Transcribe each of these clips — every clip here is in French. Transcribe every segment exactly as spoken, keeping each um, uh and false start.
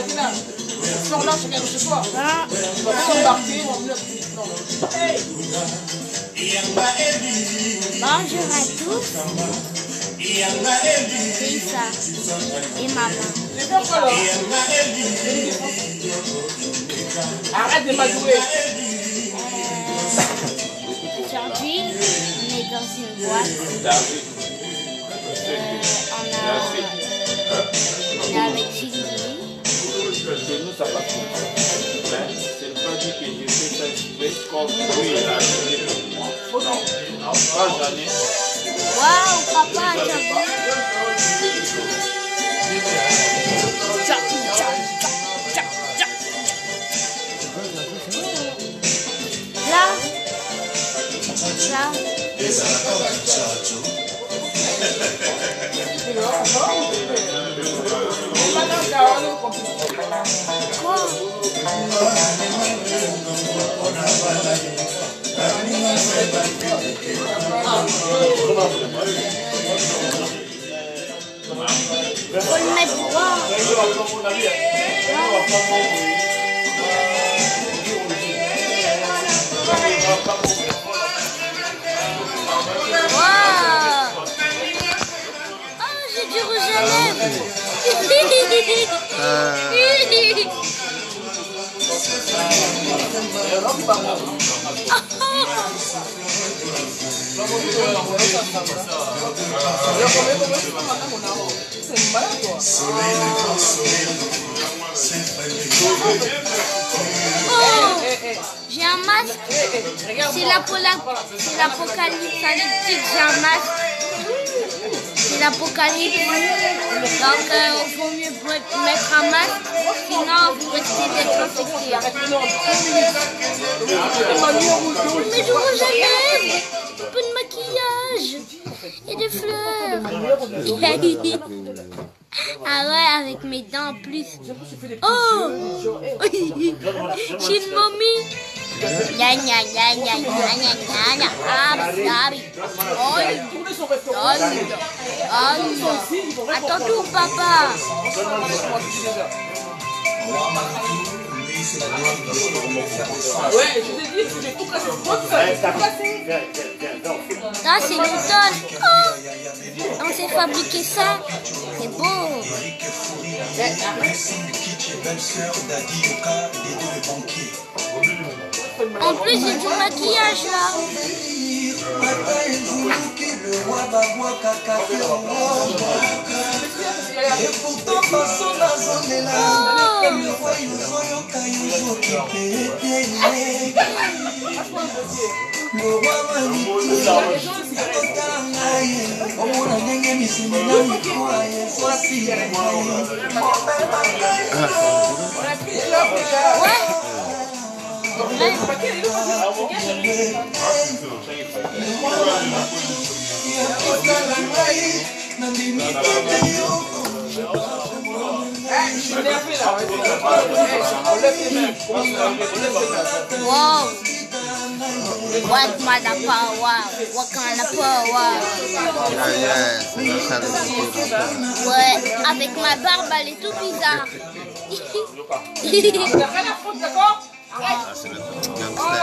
Bonjour à tous. C'est Issa et maman. Arrête de m'adouer. Aujourd'hui, on est dans une boîte. Euh, on, a, on est avec Chili. Nous, ça va c'est pas dit que je fais ça exprès comme oui, il a acheté pour moi. Non, pas jamais. Waouh, papa, t'as vu? Là, là. Quoi? Faut le mettre droit. Wow. Oh, j'ai du rouge à lèvres. Oh, j'ai un masque. C'est l'apocalypse. J'ai un masque. C'est l'apocalypse. Donc, il euh, vaut mieux mettre un masque. Sinon, vous risquez d'être infecté. Mais du rouge à lèvres, un peu de maquillage et des fleurs. Ah ouais, avec mes dents en plus. Oh, j'ai une momie. Gna gna gna gna gna gna gna. Ah, babi. Oh, attends tout, papa. Ouais, je te dis, j'ai tout cassé. Ça, c'est l'automne. Oh, on s'est fabriqué ça. C'est beau. En plus, j'ai du maquillage là. Et pourtant personne n'a sonné là. Le roi Yozoyoka Yozoki le roi Maniti Atangaye Omona ndenge misimi na mikoa yesasi Wow! What mother power? What kind of power? Ouais, avec ma barbe, elle est tout bizarre. Ah, c'est le gangster.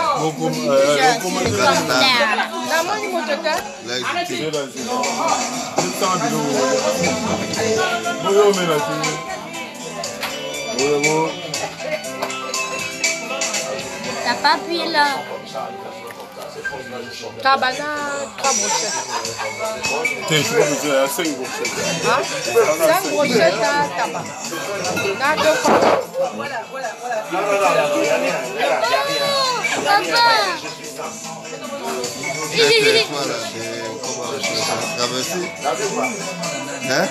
T'as pas appuyé là. Tabana, trois brochettes. Je suis pas besoin à cinq brochettes. Hein? cinq brochettes à tabac. Là, deux fois. Voilà, voilà, voilà. Oh, papa. Intéresse-moi là, de comment je vais traverser. Hein?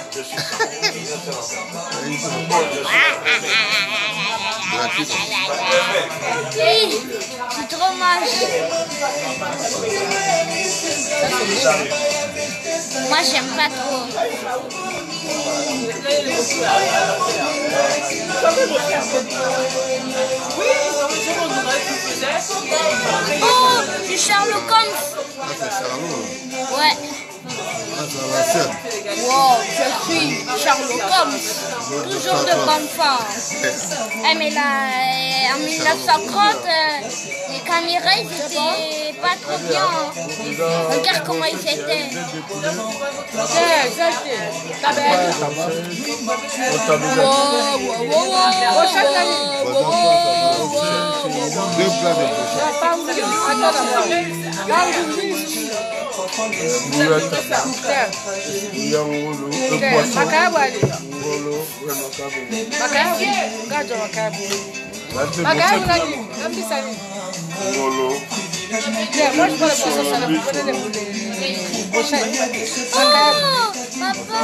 C'est trop moche. Moi, j'aime pas trop. Oh, c'est Sherlock Holmes. Ah, c'est Sherlock. Ouais. c'est la scène. Wow, je suis Sherlock Holmes. Toujours de bonne forme. Eh, mais là, euh, en mille neuf cent trente, euh, les caméras, ils étaient pas trop bien. Hein. Regarde comment ils étaient. Wow, wow, wow, wow. Deux plats de brochette. Moi je prends le poisson salé, vous prenez les brochettes. Oh, papa.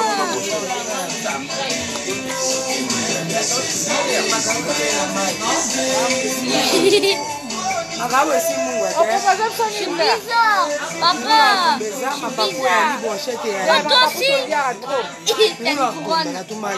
On peut pas faire ça, C'est bizarre. Papa. C'est bizarre. Mais toi aussi. T'as une couronne.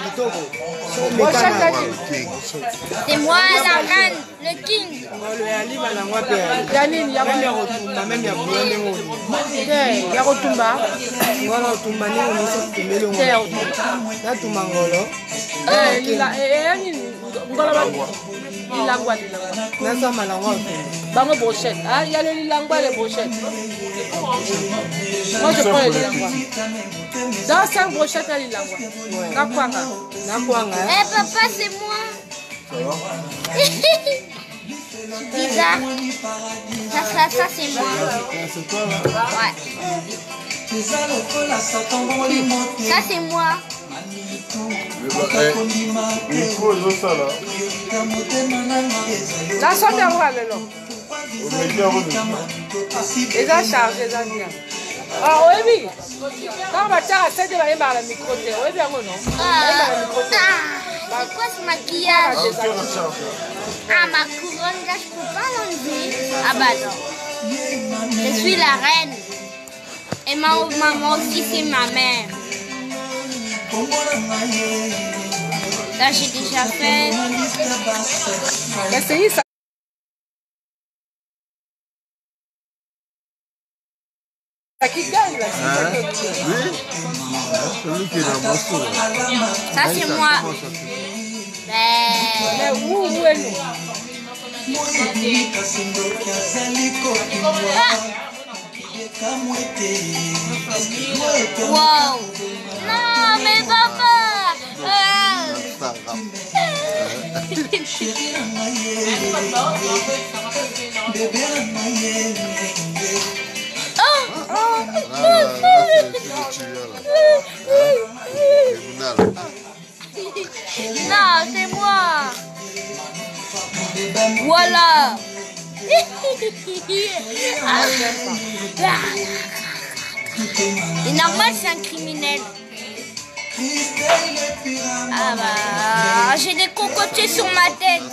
C'est moi la reine, le king. Janine, ya même ya rotumba, même ya bouillon ngolo. Ya rotumba. Ngolo rotumba ni ngolo so tumelo ngolo. Na tumangolo. Eh, la eh nini ngolo ba lilangwa lilangwa. Na sa malangwa. Bango brochette. Ah, il y a le lilangwa les brochettes. Moi je prends le lilangwa. Dans cinq brochettes à lilangwa. Na kwanga. Na kwanga. Eh papa, c'est moi. Bizarre. Ça, ça, ça c'est moi. Ouais. Ça c'est moi. La somme est où avec l'eau? Et ça charge, et ça vient. Ah oui, quand on va faire à sept, on va aller par le micro. Oui, bien non. Ah, c'est quoi ce maquillage? Ah, ma couronne là, je peux pas l'enlever. Ah bah non. Je suis la reine. Et ma maman aussi, c'est ma mère. Là, j'ai déjà fait. Essayez ça. Qui gagne là? Oui, celui qui est dans mon sourd. Ça, c'est moi. Mais où, où est nous? Wow. Non, mais papa. Oh, oh, non, c'est moi. Voilà. Et normal, c'est un criminel. Ah bah, j'ai des cocotiers sur ma tête.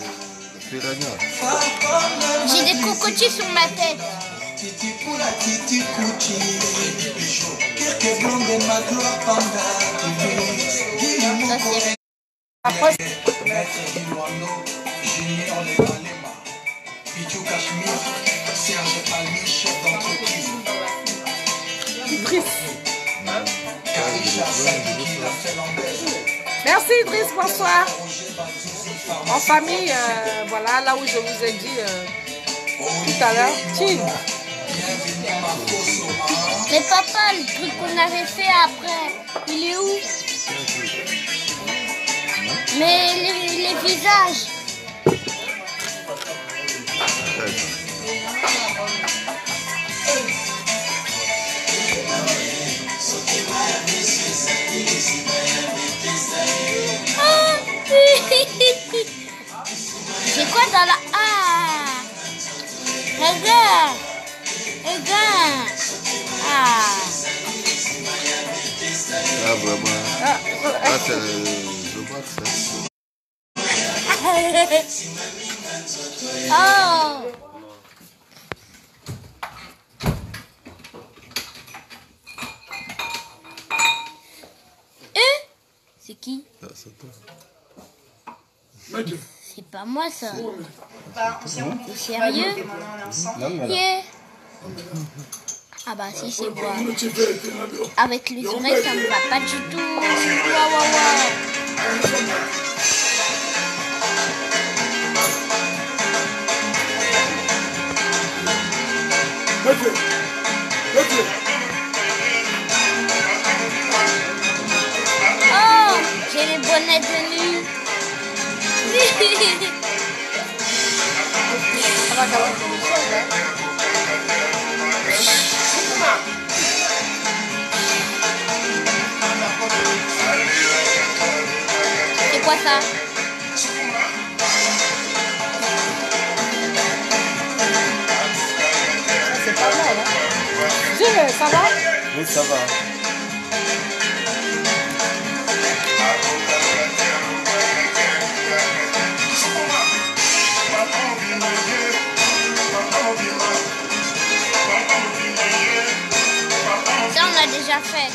J'ai des cocotiers sur ma tête. Ça c'est... Après, merci Idriss, bonsoir. En famille, euh, voilà, là où je vous ai dit euh, tout à l'heure. Chine. Mais papa, le truc qu'on avait fait après, il est où? Mais les, les visages. Ah, c'est quoi dans la... Ah, regarde. Regarde. Ah. Ah, vraiment. Ah, c'est... Je vois que c'est... Oh. Eh? C'est qui? C'est toi. C'est pas moi ça. T'es sérieux? Yeah. Ah bah si c'est moi. Avec les oreilles ça me va pas du tout. Waouh waouh waouh. Oh, j'ai les bonnets de nuit. C'est quoi ça? C'est pas mal, hein? Gilles, ça va? Oui, ça va. Ça, on l'a déjà fait.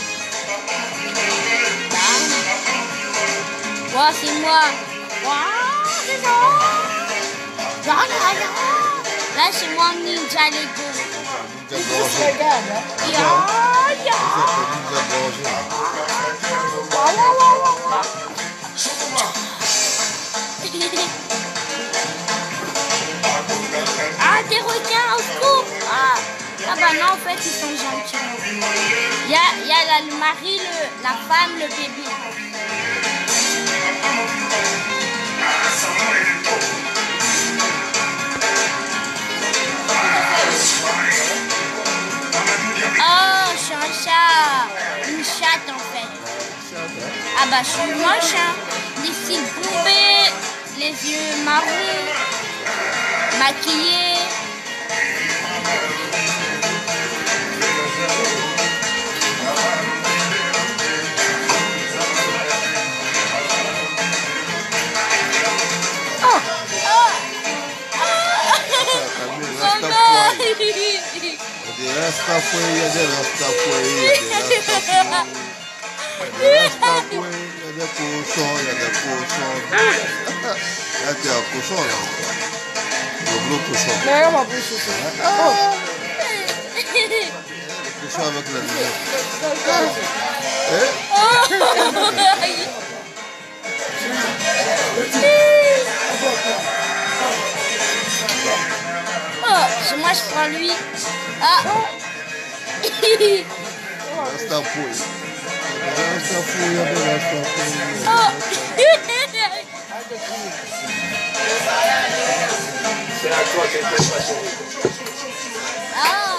Wow, c'est moi. Wow, c'est ça. Là, c'est moi Ninja Lego. Regarde, hein? Ya, ya. Ah, des requins au secours. Ah. Ah bah non, en fait, ils sont gentils. Il y a, il y a la, le mari, le, la femme, le bébé. Oh, je suis un chat. Une chatte, en fait. Ah bah, je suis moche, hein. Les cils bombés, les yeux marrons, maquillés. Rasta fue, il y a des rasta fue, il y a des rasta fue, il y a des cochons, il y a des cochons. Là, tu as un cochon, là. Le gros cochon. Mais regarde ma bouche aussi. Oh. Le cochon avec la lumière. Oh, moi je prends lui. Ah. Rasta fue. Rasta fue, il y a des rasta fue. Oh. C'est à toi quelque chose. Ah.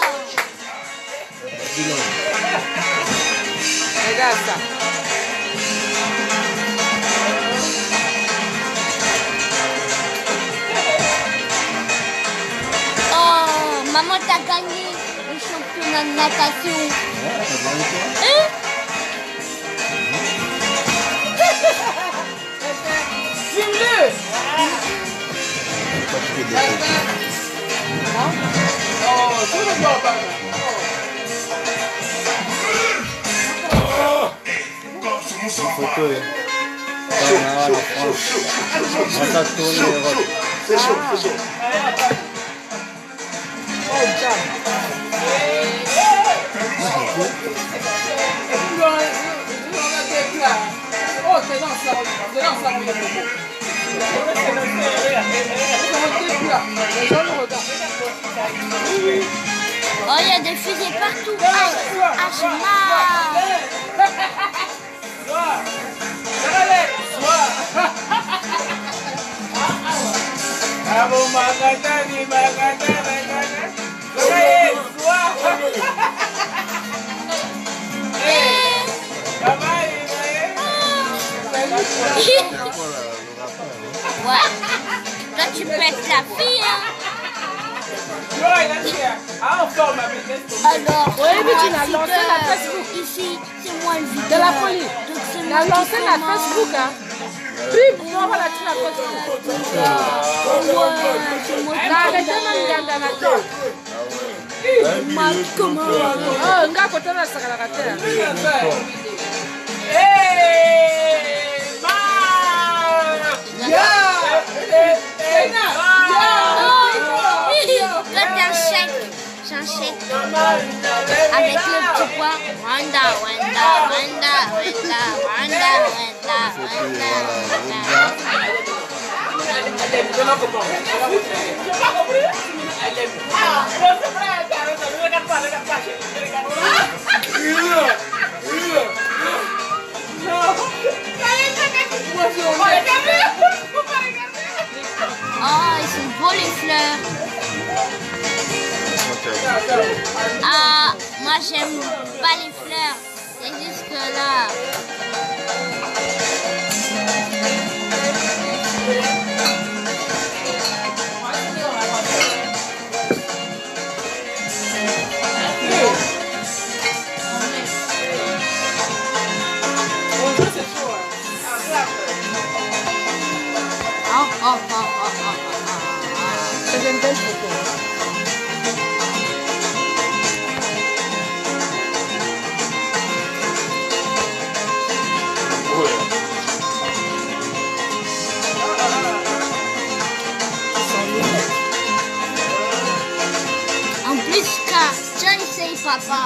Regarde ça. Oh, maman t'as gagné le championnat de natation. Hein? Filme-le. Oh, tout le monde va. Photo, hein. Ça tourne. C'est chaud, c'est chaud. Oh, Jack. Oh, c'est dans ça. C'est dans ça. Oh, il y a des fusées partout. Ah, ah j'ai mal. Ouais. Là, tu peux être la fille, hein. Alors, oui, mais tu l'as lancé la Facebook. Ici, c'est moi le vidéo. De la police. Donc, c'est Il moi a qui lancé la commence. Facebook, hein. Bim, on va la tuer la Facebook. Ouais, c'est moi qui Là, arrêtez même de la tête. Moi qui commence. Oh, on va côté la sac à la terre. Là, t'as un chèque. J'ai un chèque. Avec le petit pois. Wanda, Wanda, Wanda, Wanda, Wanda, Wanda, Wanda, Oh, ils sont beaux les fleurs. Ah, moi j'aime pas les fleurs. C'est juste là. Oh, oh, oh, oh, oh, oh. C'est une belle photo. En plus, car John sait papa.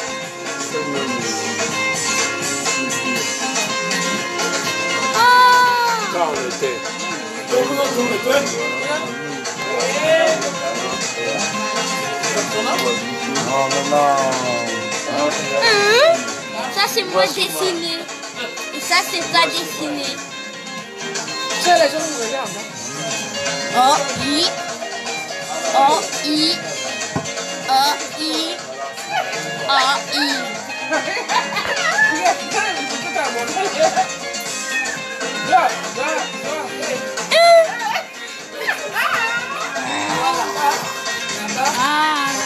Oh! Ça, on était. Non, non, non. Hein? Ça c'est moi dessiné. Et ça c'est pas dessiné. Ça, les gens nous regardent. Hein? Oh, i. Oh, i. Oh, i. Oh, i. Ah,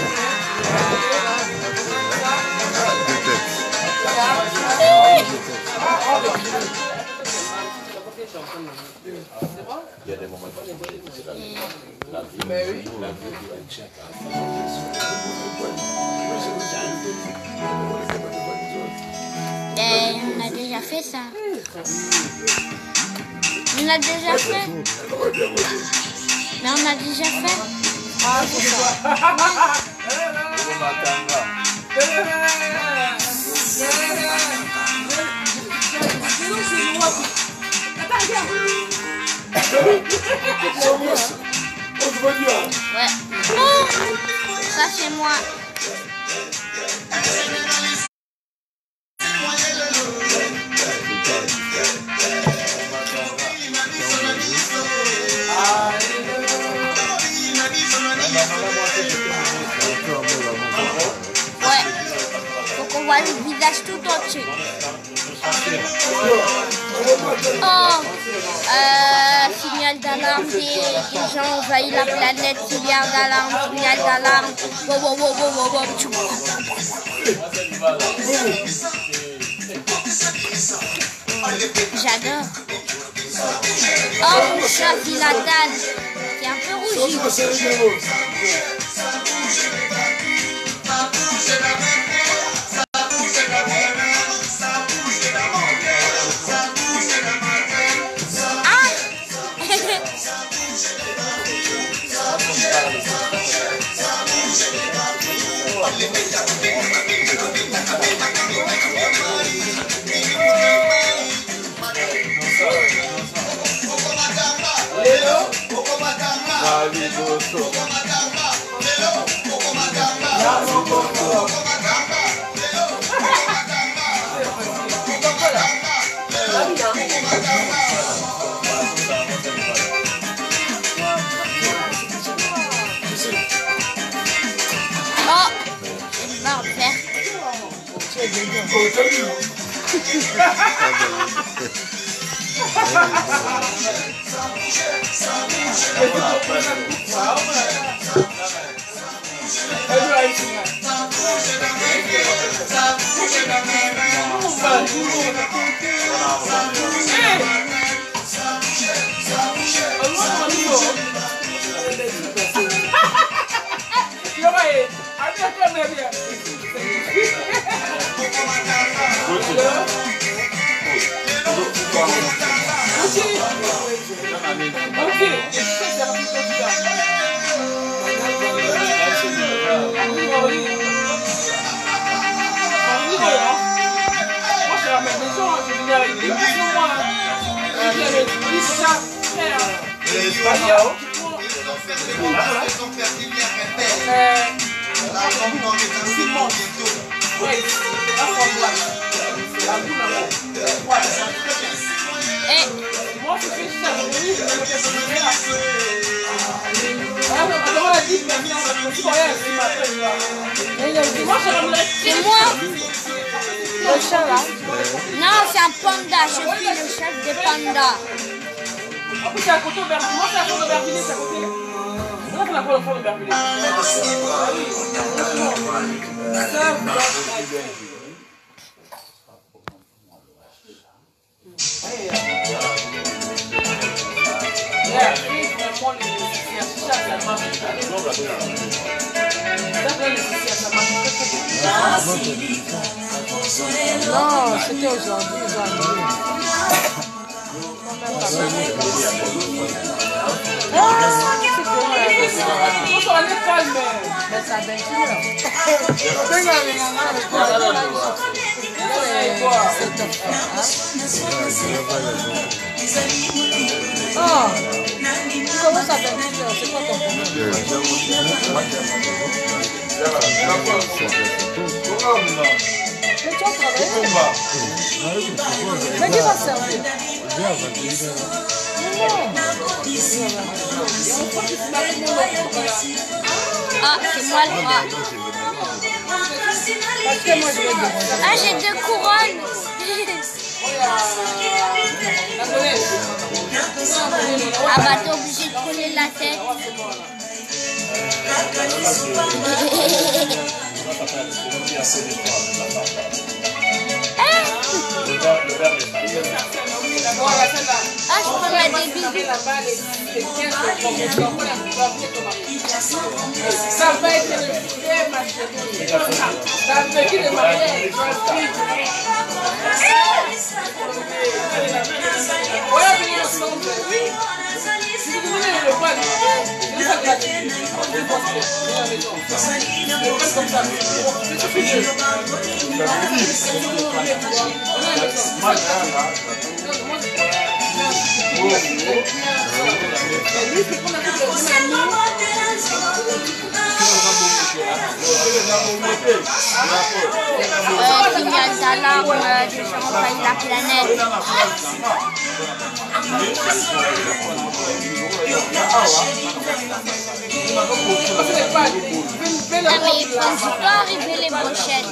Il y a des moments où la vie, la vie du chien. ben, on a déjà fait ça. On a déjà fait. Mais on a déjà fait. Ah, c'est ça. Ouais. Oh, ça c'est moi. Ouais. Faut qu'on voit le visage tout entier. Oh, euh, signal d'alarme, des, des gens envahissent la planète, signal d'alarme, signal d'alarme. Wow, wow, wow, wow, wow, wow. J'adore. Oh, mon chat Zlatan, qui est un peu rougi. Oh, c'est parfait. Ok. C'est moi. Le chat là? Non, c'est un panda. Je suis le chef des pandas. En plus, c'est à côté d'Aubervilliers. Moi, c'est à côté d'Aubervilliers, c'est à côté. Moi, c'est à côté d'Aubervilliers. Non, c'était aujourd'hui. Oh, comment ça s'appelle? C'est quoi ton problème? Mais tu as travaillé? Mais qui va servir? Ah, c'est moi le roi. Ah, j'ai deux couronnes. Ah bah t'es obligé de coller la tête. Ah, je peux mettre des bisous. Ça va être le vrai match. Ça va être le mariage. Voilà, venez ensemble. Si vous voulez le pas, c'est ça que la vie. Je pense que c'est la maison. Je pense comme ça. C'est fini. Euh, signal d'alarme, euh, je envahis la planète. Ah mais il faut pas arriver les brochettes.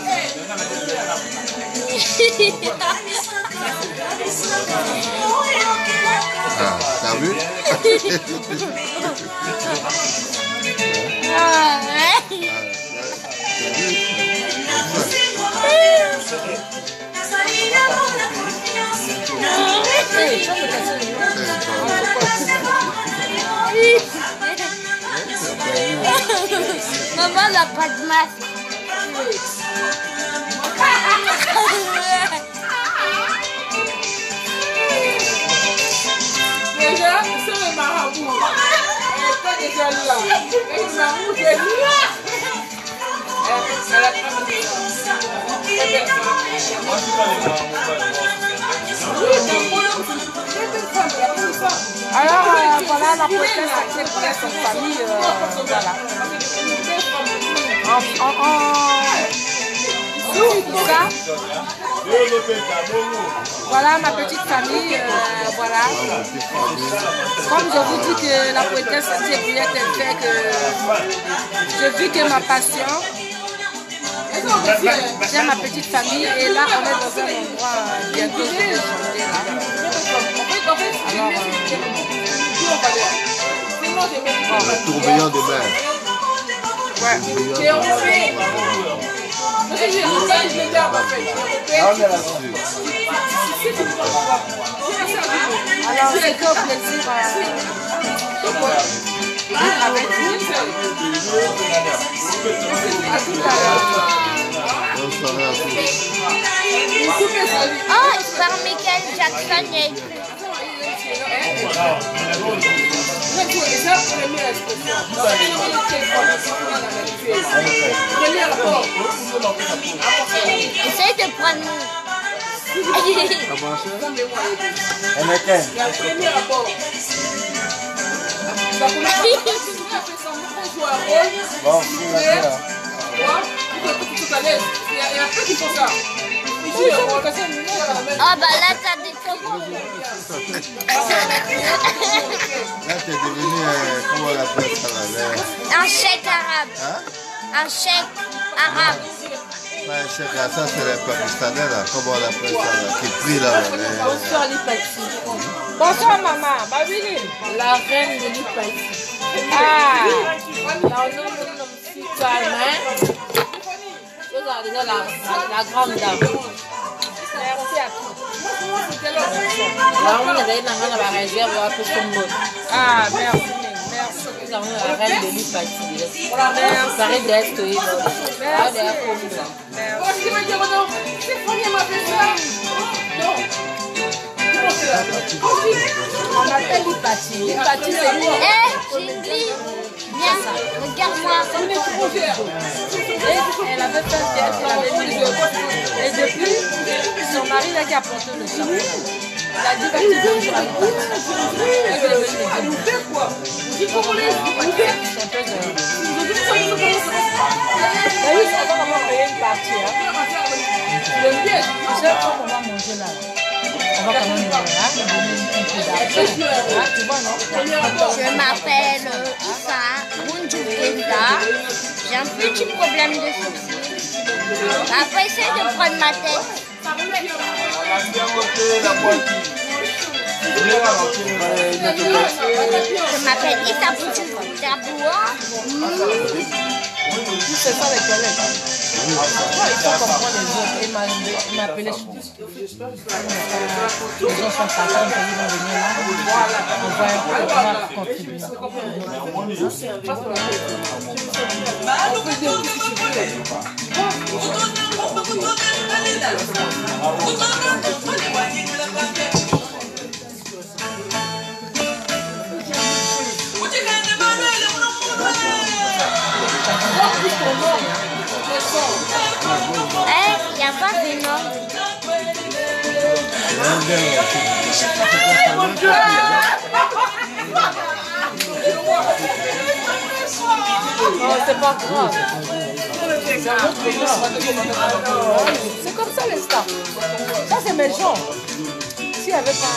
Ah, t'as vu? Ah ouais. Maman n'a pas de masque. Déjà, c'est le marabout. Elle pas déjà là. Et le marabout, c'est là. Elle a pas de Alors euh, voilà la poétesse acceptait son famille, euh, voilà. En, en, en... Tout ça. Voilà ma petite famille, euh, voilà. Comme je vous dis que la poétesse Antier-Bouillette, elle fait que je vis que ma passion. J'ai ma petite famille et là on est dans un endroit euh, bientôt je vais chanter là. Alors, Le tourbillon des mers. alors c'était au plaisir euh, avec vous. À tout à l'heure. Bonne soirée à tous. Oh, il parle Michael Jackson et essaye de prendre Ah bah là t'as des Là t'es devenu, euh, comment on appelle ça là? un chèque arabe. Hein? Un chèque arabe. Pas un chèque, là, ça c'est les pakistanais là, comment on appelle ça là? Qui prie là. Bonsoir Lipati. Bonsoir maman. Babili. La reine de Lipati. Ah. Là on nomme calme. Vous avez déjà la, la, la grande dame. Merci à tous. Là on est dans la réserve à Pesombo. Ah merci. Merci. Nous avons la reine de Lipati. Merci. Paris d'Est. Merci. On m'appelle Lipati. Lipati c'est moi. Eh, Jingli, viens, regarde-moi. Elle avait fait un théâtre, elle avait mis le et depuis, son mari là qui a porté le charbon. Il a dit que tu veux jouer à Lipati. Elle veut venir me dire quoi? Il faut qu'on les joue. Oui, ça va vraiment payer une partie. Le mieux, tu sais comment on va manger là. On va quand même donner un peu d'argent. Tu vois, non? Je m'appelle Issa Bunjukenda. J'ai un petit problème de sourcil. Papa essaie de prendre ma tête. Je m'appelle Issa Bunjukenda. C'est ça les collègues. Il faut comprendre les autres. Il m'a appelé. Les gens sont partis, ils vont venir là. On va, on va contribuer. Eh, il n'y a pas de nom. Non, c'est pas grave. C'est comme ça les stars. Ça c'est mes gens. S'il n'y avait pas...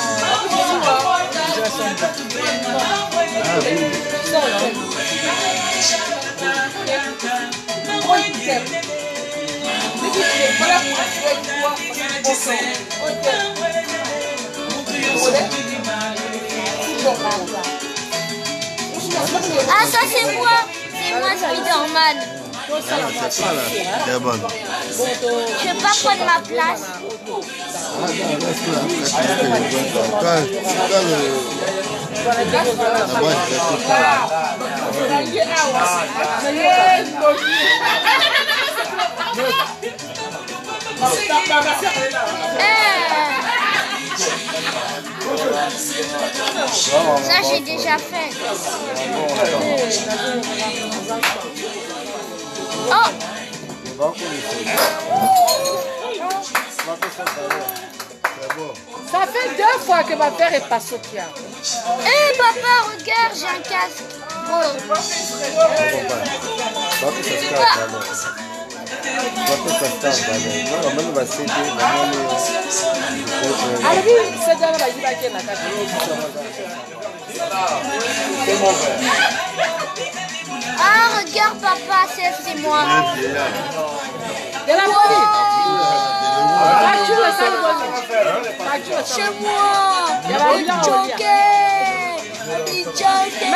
Ah, ça c'est moi. C'est moi Spiderman. C'est pas là, c'est bonne. Je vais pas prendre ma place. Ça j'ai déjà fait. Oh! Ça fait deux fois que ma mère est passée au piano. Eh papa, regarde, j'ai un casque. Oh. Ah, regarde papa, c'est moi. De la folie. Chez moi. Il choquait. Il choquait.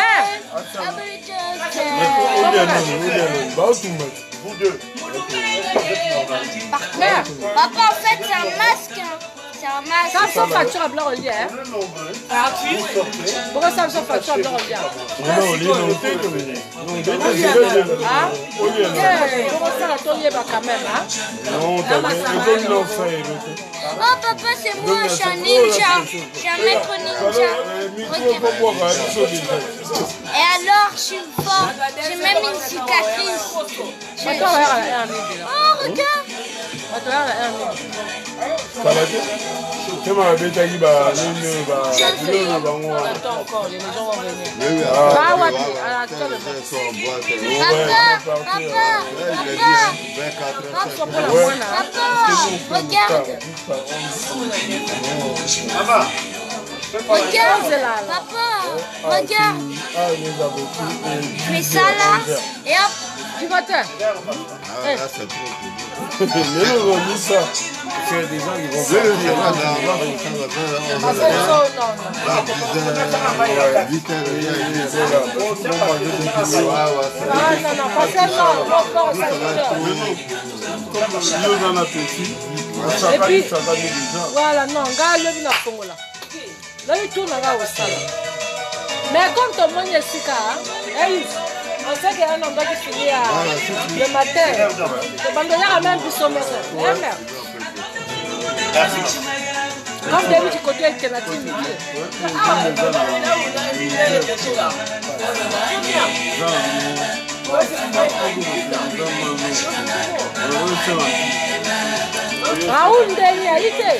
Papa, en fait, c'est un masque. C'est un masque. Ça, sans facture à blanc, on dit, hein? Pourquoi ça, sans facture à blanc, on dit? Ah? Comment ça, on dit, quand même, hein? Oh, papa, c'est moi, je suis un ninja. Je suis un maître ninja. Regarde. Et alors, je suis fort. J'ai même une cicatrice. Je- Attends, regarde, Oh, regarde. Attends, regarde. C'est ma bête qui va venir. Attends encore, les gens vont venir. Ah ouais, Papa, papa, regarde. Regarde, papa, regarde. Je fais ça là, et hop. Du matin. Ah, là, c'est trop. Mais nous, on dit ça. C'est des gens qui vont faire le dire. Ah non, non, pas seulement. Nous en appétit. Et puis, voilà, non, regarde le vin à Congo là. Là, il tourne là au salon. Mais comme ton monde est si car, on sait qu'il y a un endroit qui finit le matin. Le bandolier a même vu son maison. Eh merde. Comme David du côté alternatif. Raoul Ndeni, elle était.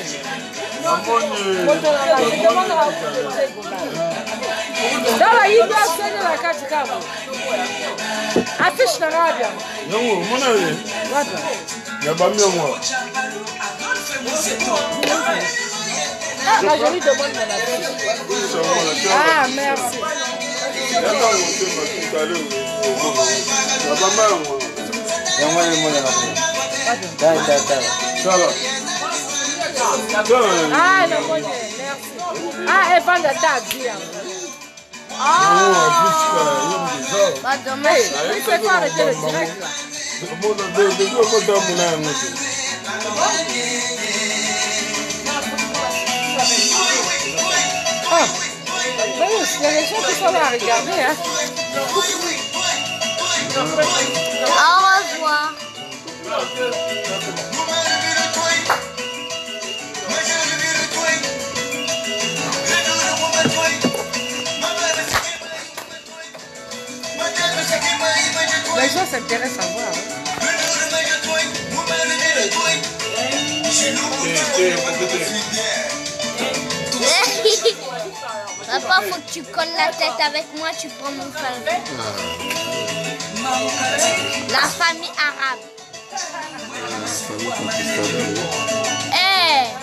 Dawa hii ndio sasa na kati kama. Afish na rabia. Yango, mbona wewe? Wapi? Ya bamia mwa. Ah, la jolie demande de la fille. Ah, merci. Yaka wote makutale wo. Ya bamia mwa. Yango ni mwana na. Dai dai dai. Sala. Ah, non, bon, merci. Ah, elle vend de ta vie. Ah, pas dommage. Oui, c'est pas arrêter le direct là. Ah, mais oui, il y a des gens qui sont là à regarder, hein. Au revoir. Les gens s'intéressent à voir. Hein. Papa, faut que tu colles la tête avec moi, tu prends mon frère. La famille arabe. Eh!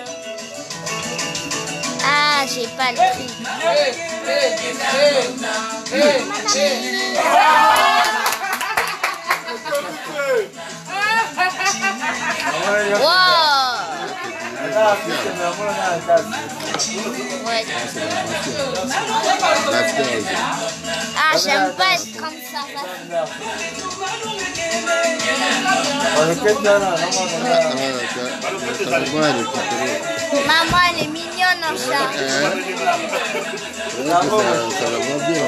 Ah, j'ai pas le prix. Wow! Ouais. Ah, j'aime pas être comme ça. Maman, elle est mignonne en chat. Ça la va bien.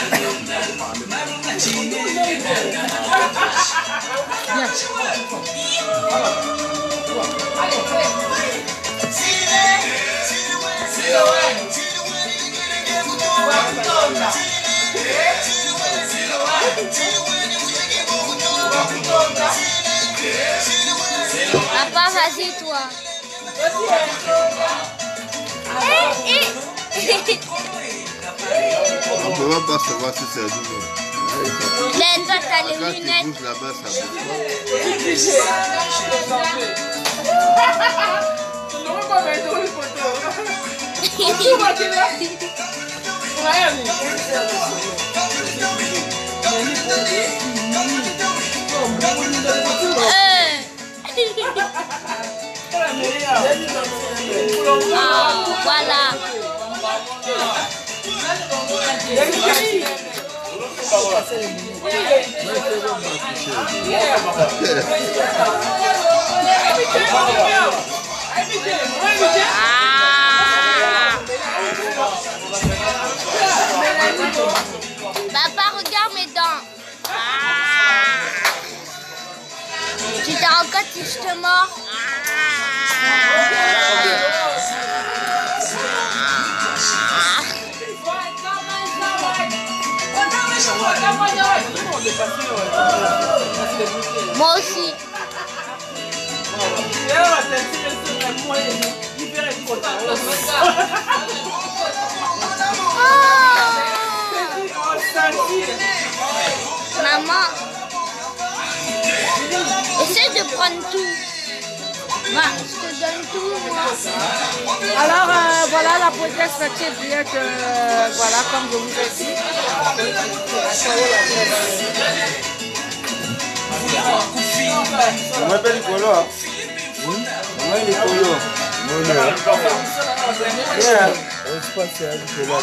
Papa, vas-y, toi. On ne peut même pas savoir si c'est nous. Mais toi, t'as les Quand lunettes. tu bouges là-bas, ça Oh, voilà. Ah. Papa, regarde mes dents. Ah. Tu te rends compte si je te mords? Moi aussi. Maman, essaie de prendre tout. Va, je te donne tout, moi. Alors, euh, voilà la poétesse Natia Briette, euh, voilà, comme je vous ai dit. On m'appelle Nicolo. On m'appelle Nicolo. Non, non. Yeah. On se passe à Nicolas.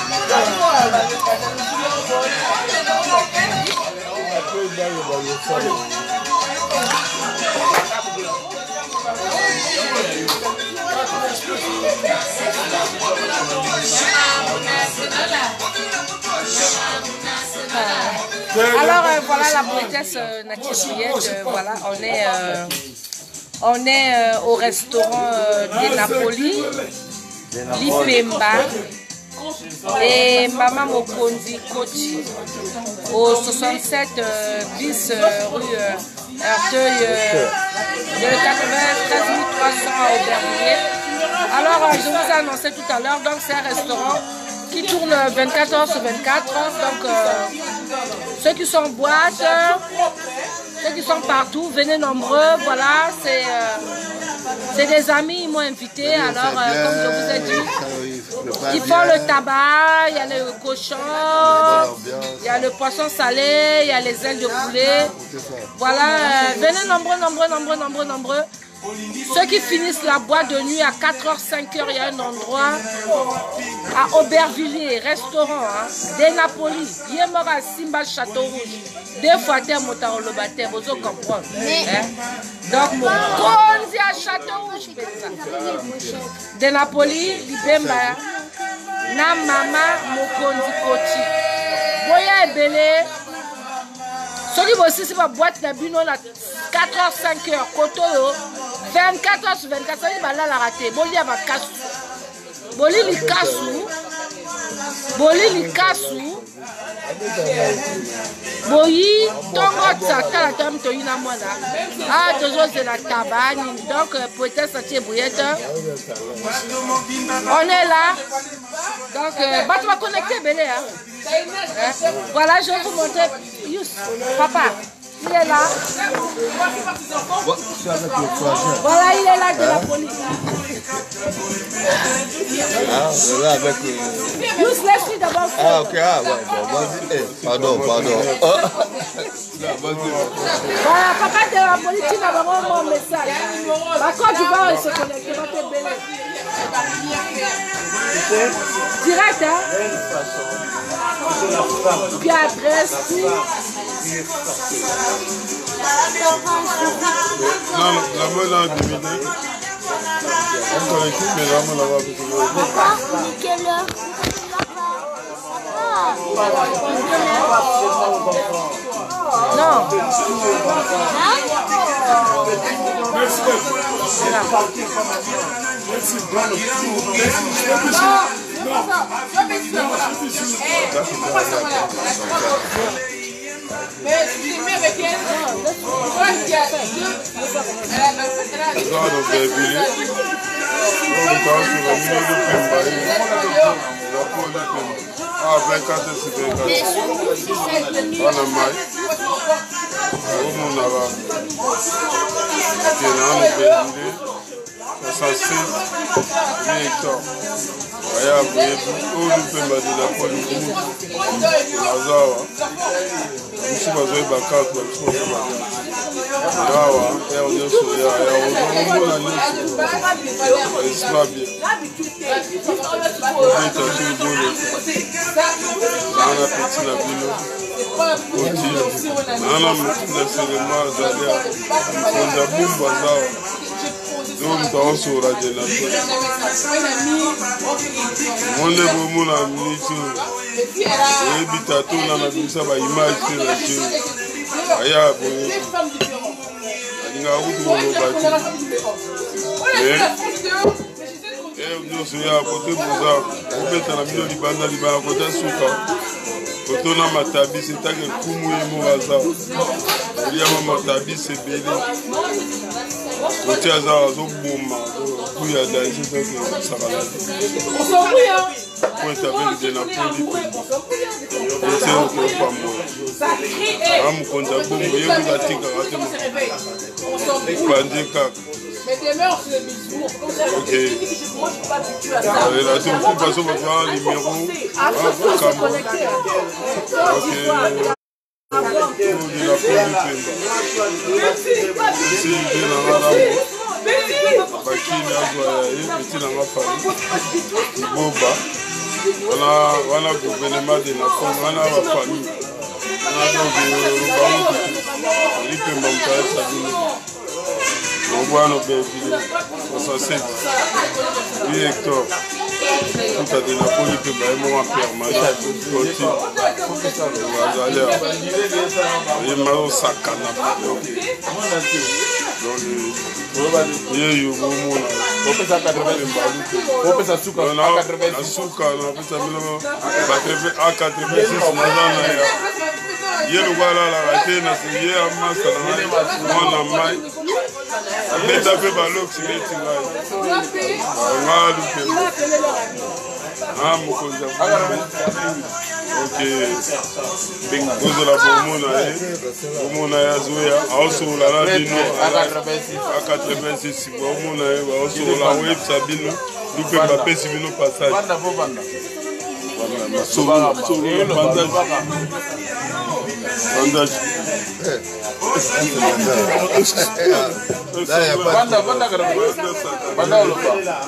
Alors euh, voilà la poétesse euh, Natia Briette, euh, voilà, on est, euh, on est euh, au restaurant euh, des Napoli, l'Ipemba, et Mama Mokonzi Kochi, au soixante-sept euh, bis euh, rue euh, Heurteuil, euh, de quatre-vingt-treize mille trois cents à Aubervilliers. Alors euh, je vous ai annoncé tout à l'heure, donc c'est un restaurant qui tourne vingt-quatre heures sur vingt-quatre, donc euh, ceux qui sont en boîte, ceux qui sont partout, venez nombreux, voilà, c'est euh, des amis, ils m'ont invité, alors euh, comme je vous ai dit, ils font le tabac, il y a le cochon, il y a le poisson salé, il y a les ailes de poulet, voilà, euh, venez nombreux, nombreux, nombreux, nombreux, nombreux. Ceux qui finissent la boîte de nuit à quatre heures, cinq heures, il y a un endroit à Aubervilliers, restaurant, hein, des Napoli, Yemora Simba Château Rouge, deux fois terre Motarolobate, vous allez comprendre. Hein? Donc, mon conzi à Château Rouge, des Napoli, Libemba, na mama, mon conzi Kochi. Boya et Belé. Ceux qui vont aussi si ma boîte n'a bu non à quatre heures, cinq heures, Kotoyo, vingt-quatre heures sur vingt-quatre, ça y est, là, la raté. Boli à ma casse. Boli li kasu. Boli li kasu. Boyi, tongo tata la tam to ina mwana. Ah, toujours c'est la tabane. Donc, peut-être Natia Briette. On est là. Donc, euh, bah, tu vas connecter, Belé. Hein? Hein? Voilà, je vais vous montrer. Yous, papa, il est là. Voilà, il est là de la police. Ah, là avec. Yous, laisse-lui d'abord. Ah, ok, ah, ouais, bon, vas-y. Eh, pardon, pardon. Voilà, papa de la police, il a vraiment mon message. Bah, quand tu vas se connecter, va te bêler. Direct, hein? Puis adresse, tout. Non, la main là, diminuée. On connecte, mais la main là-bas. Papa, quelle heure? Non. Mais excusez-moi avec elle. Moi, il y a deux. Ah, vingt-quatre c'est vingt-quatre. On a mal. Au monde là-bas. C'est là, on est béni. soixante-seize mille hectares. Aya boye oyo pemba de la politique azawa musi bazoyeba kaka biso ozoba awa ere nyonso ya ozomona nyonso esima bien obeta to ebolo naa na peti na bino oti naa na motu na selema azali ya mokonzi ya bumbu azawa donc moto aosola je na to monde bomona miniti oyebi tato na nabimisa baimage te na te aya boye alingaka kutu koloba te nyonso ya kote boza obeta na bino libanda libanda kote suka koto na matabisi etake kumu ye mo aza oliama matabisi ebele kote aza azoboma kuya danger donc sakala. On s'en fout hein. Point avec de Napoli. C'est au Pambo. Ça crie. Am konta bombo yebu katika watema. On s'en fout. Bandé kaka. Mais tes mères sur le bisou. Ok. La seule fois parce qu'on va voir le numéro. Ah, faut se connecter. Ok. Il a pris le Pemba. C'est bien dans la rame. Bakina Zoyaye, petit dans ma famille. Boba. On a on a gouvernement de la famille, on a la famille. On a donc le Pemba. Il peut monter ça. On voit nos bébés. soixante-sept. huit hectares. Tout à de la police que vraiment permanent. Il m'a au sac à la donc il y a eu au monde. On peut ça quatre-vingts. On peut ça souka à quatre-vingts. Souka, on peut ça à quatre-vingt-six. Il y a le voilà la raté, na c'est hier à masse na on a mai. Mais ça fait ballot qui est là. On a le ah mon cousin. Ok. Bing gozo la bomona eh. Bomona ya zoya. Aoso la la bino à quatre-vingt-six. Bomona eh. Aoso la web sabino. Nous peut pas passer bino passage. Banda bo banda. Banda solo solo bandage. Bandage. Banda banda garabo. Banda olopa.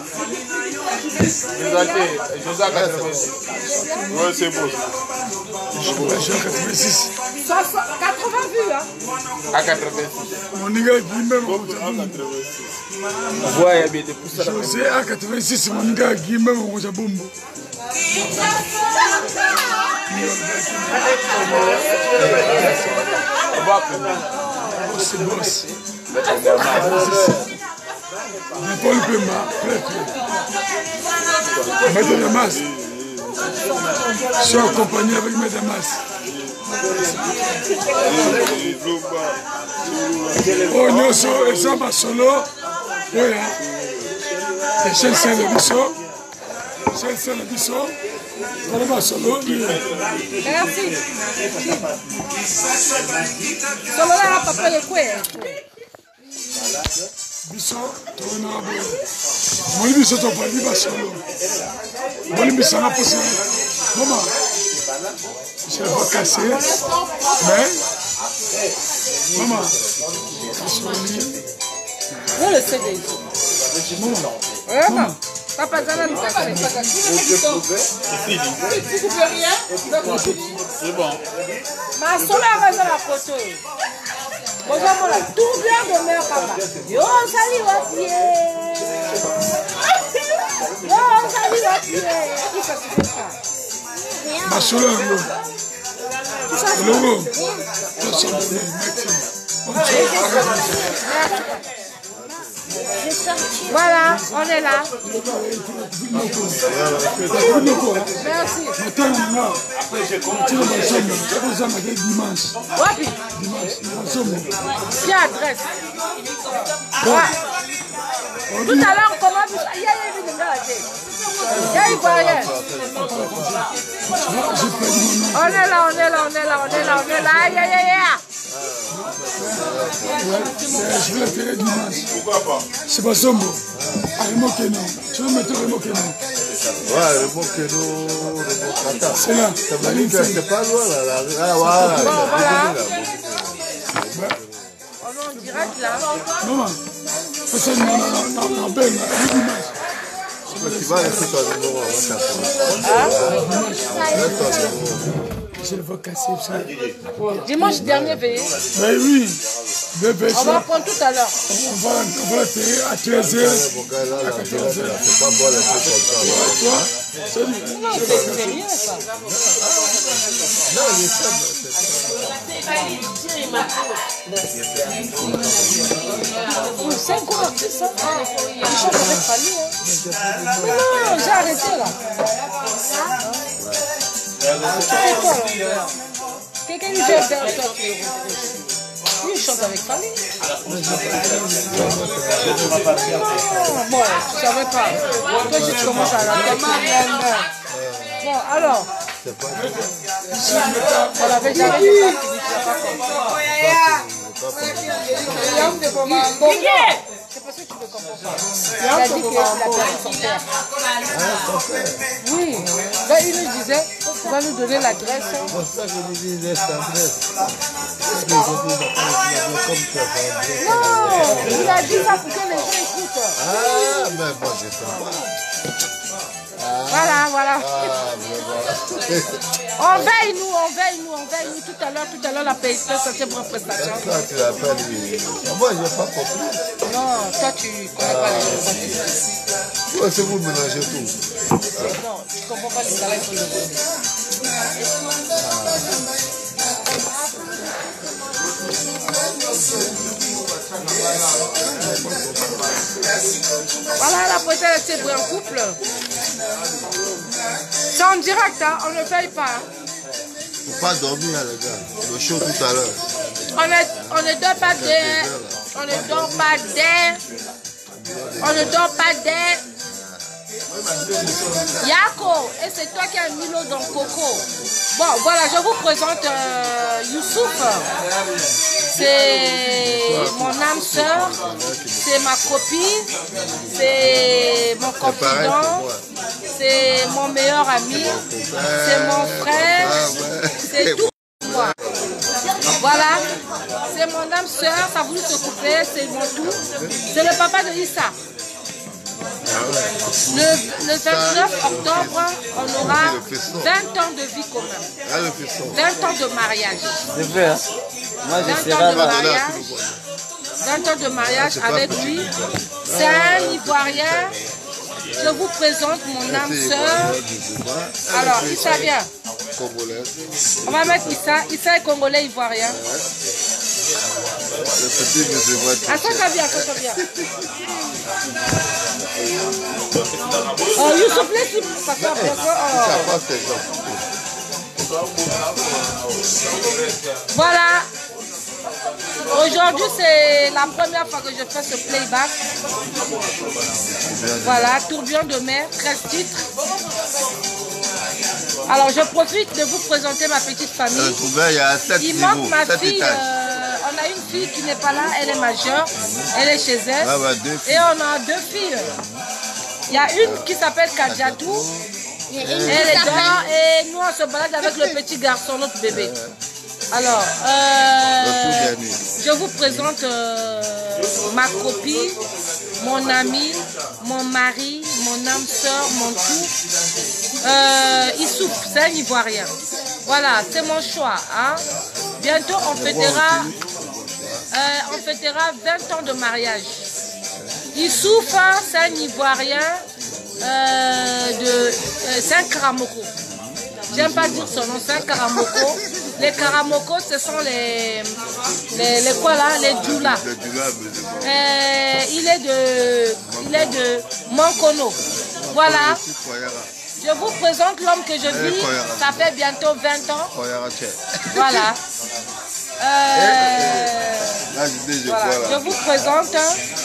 José à quatre-vingt-six. Ouais, c'est beau. Je suis à quatre-vingt-six. quatre-vingts vues, hein? À quatre-vingt-six. Mon nigga, il même à quatre-vingt-six. Ouais, il y a des pouces à José à quatre-vingt-six, mon nigga, il même au Jabombo. C'est boss. Paul Pemba, Maître Damas. Je suis accompagné avec Maître Damas. Oh, nous sommes solo. Oui, et c'est le seul de Bisso. C'est le seul de Bisso. On est solo. Merci. Solo là, papa, il est quoi? Biso tona bo moli biso to pa liba solo moli biso na posi mama je vais casser mais maman Où le C D? maman Papa Zana nous a fait. Tu coupes rien? C'est bon. Ma sola va dans la photo. Bonjour, voilà, tout bien de mer, papa. Yo, salut, wapié. Yo, salut, wapié. Qui ça, tu fais ça? ma sola ngo logo to so de Voilà, on est là. Merci. Wapi? Quelle adresse? Ouais. Tout à l'heure, comment vous... Il y a une vidéo là. Il y a une barrière. On est là, on est là, on est là, on est là, on est là. Aïe, aïe, aïe, aïe. Je vais faire dimanche. C'est pas Sombo. Remo Keno. Je vais mettre Remo Keno. Ouais, Remo Keno, Remo Kata. C'est là. La ligne, c'est pas loin là. Ah, voilà. Bon, voilà. On est en direct là. Maman, c'est une belle dimanche. Tu vas laisser ton numéro avant Je le vois casser ça. Dimanche dernier, veillé. Mais oui. On va prendre tout à l'heure. On va, on va l'atterrir à treize heures. Mon gars là, là, c'est pas bon les trucs comme ça. Toi, Non, c'est rien ça. Non, il est simple. C'est quoi, c'est ça? Je chante avec Fali. Mais non, j'ai arrêté là. Tu fais quoi là? Quelqu'un nous gère derrière toi. Lui, il chante avec Fali. Bon, tu savais pas. Toi, tu commences à la tête. Bon, alors. On avait jamais dit ça, tu ne pas comprendre. C'est parce que tu ne comprends pas. Il a dit que la personne son père. Oui. Là, il nous disait, tu vas nous donner l'adresse. C'est pour ça que je dis, laisse l'adresse. Non, il a dit ça pour que les gens écoutent. Ah, mais bon, c'est sympa. Voilà, voilà. Ah, mais voilà. On veille, nous, on veille, nous, on veille, nous. Tout à l'heure, tout à l'heure, la paysage, c'était pour une prestation. Toi, tu l'appelles lui. Moi, je n'ai pas compris. Non, toi, tu ne connais pas les gens. Toi, c'est vous mélangez tout. Non, tu ne comprends pas les talents sur le bonnet. Voilà, la prochaine, c'est pour un couple. C'est en direct, hein? On ne paye pas. Hein? Il ne faut pas dormir, les gars. Le show tout à l'heure. On ne, on ne dort pas des... On ne dort pas des... On ne dort pas des... Yako, et c'est toi qui as mis l'eau dans le coco. Bon, voilà, je vous présente euh, Youssouf. C'est mon âme sœur, c'est ma copine, c'est mon confident, c'est mon meilleur ami, c'est mon frère, c'est tout moi. Voilà, c'est mon âme sœur, ça a voulu se couper, c'est mon tout. C'est le papa de Issa. Le, le vingt-neuf octobre, on aura vingt ans de vie commune. vingt ans de mariage. C'est vrai, hein? Moi, je vingt ans de mariage. vingt ans de mariage avec lui. C'est un Ivoirien. Je vous présente mon âme sœur. Alors, Issa vient. On va mettre Issa. Issa est congolais ivoirien. Attends, ça vient, attends, ça vient. Oh, Youssouf, laisse-le passer après. Voilà. Aujourd'hui, c'est la première fois que je fais ce playback. Voilà, tourbillon de mer, treize titres. Alors, je profite de vous présenter ma petite famille. Il manque ma fille. Euh, on a une fille qui n'est pas là, elle est majeure. Elle est chez elle. Et on a deux filles. Il y a une qui s'appelle Kadjatou. Elle est dehors et nous on se balade avec le petit garçon, notre bébé. Alors, euh, je vous présente euh, ma copine, mon ami, mon mari, mon âme sœur, mon tout. Euh, Youssouf, c'est un Ivoirien. Voilà, c'est mon choix. Hein. Bientôt, on fêtera, euh, on fêtera vingt ans de mariage. Youssouf, c'est un Ivoirien, euh, de, euh, c'est un Karamoko. J'aime pas dire son nom, c'est un Karamoko. Les Karamoko, ce sont les, les, les quoi là, les Djoula. Euh, il est de, il est de Mankono. Voilà. Je vous présente l'homme que je vis. Ça fait bientôt vingt ans. Voilà. Euh, voilà. Je vous présente.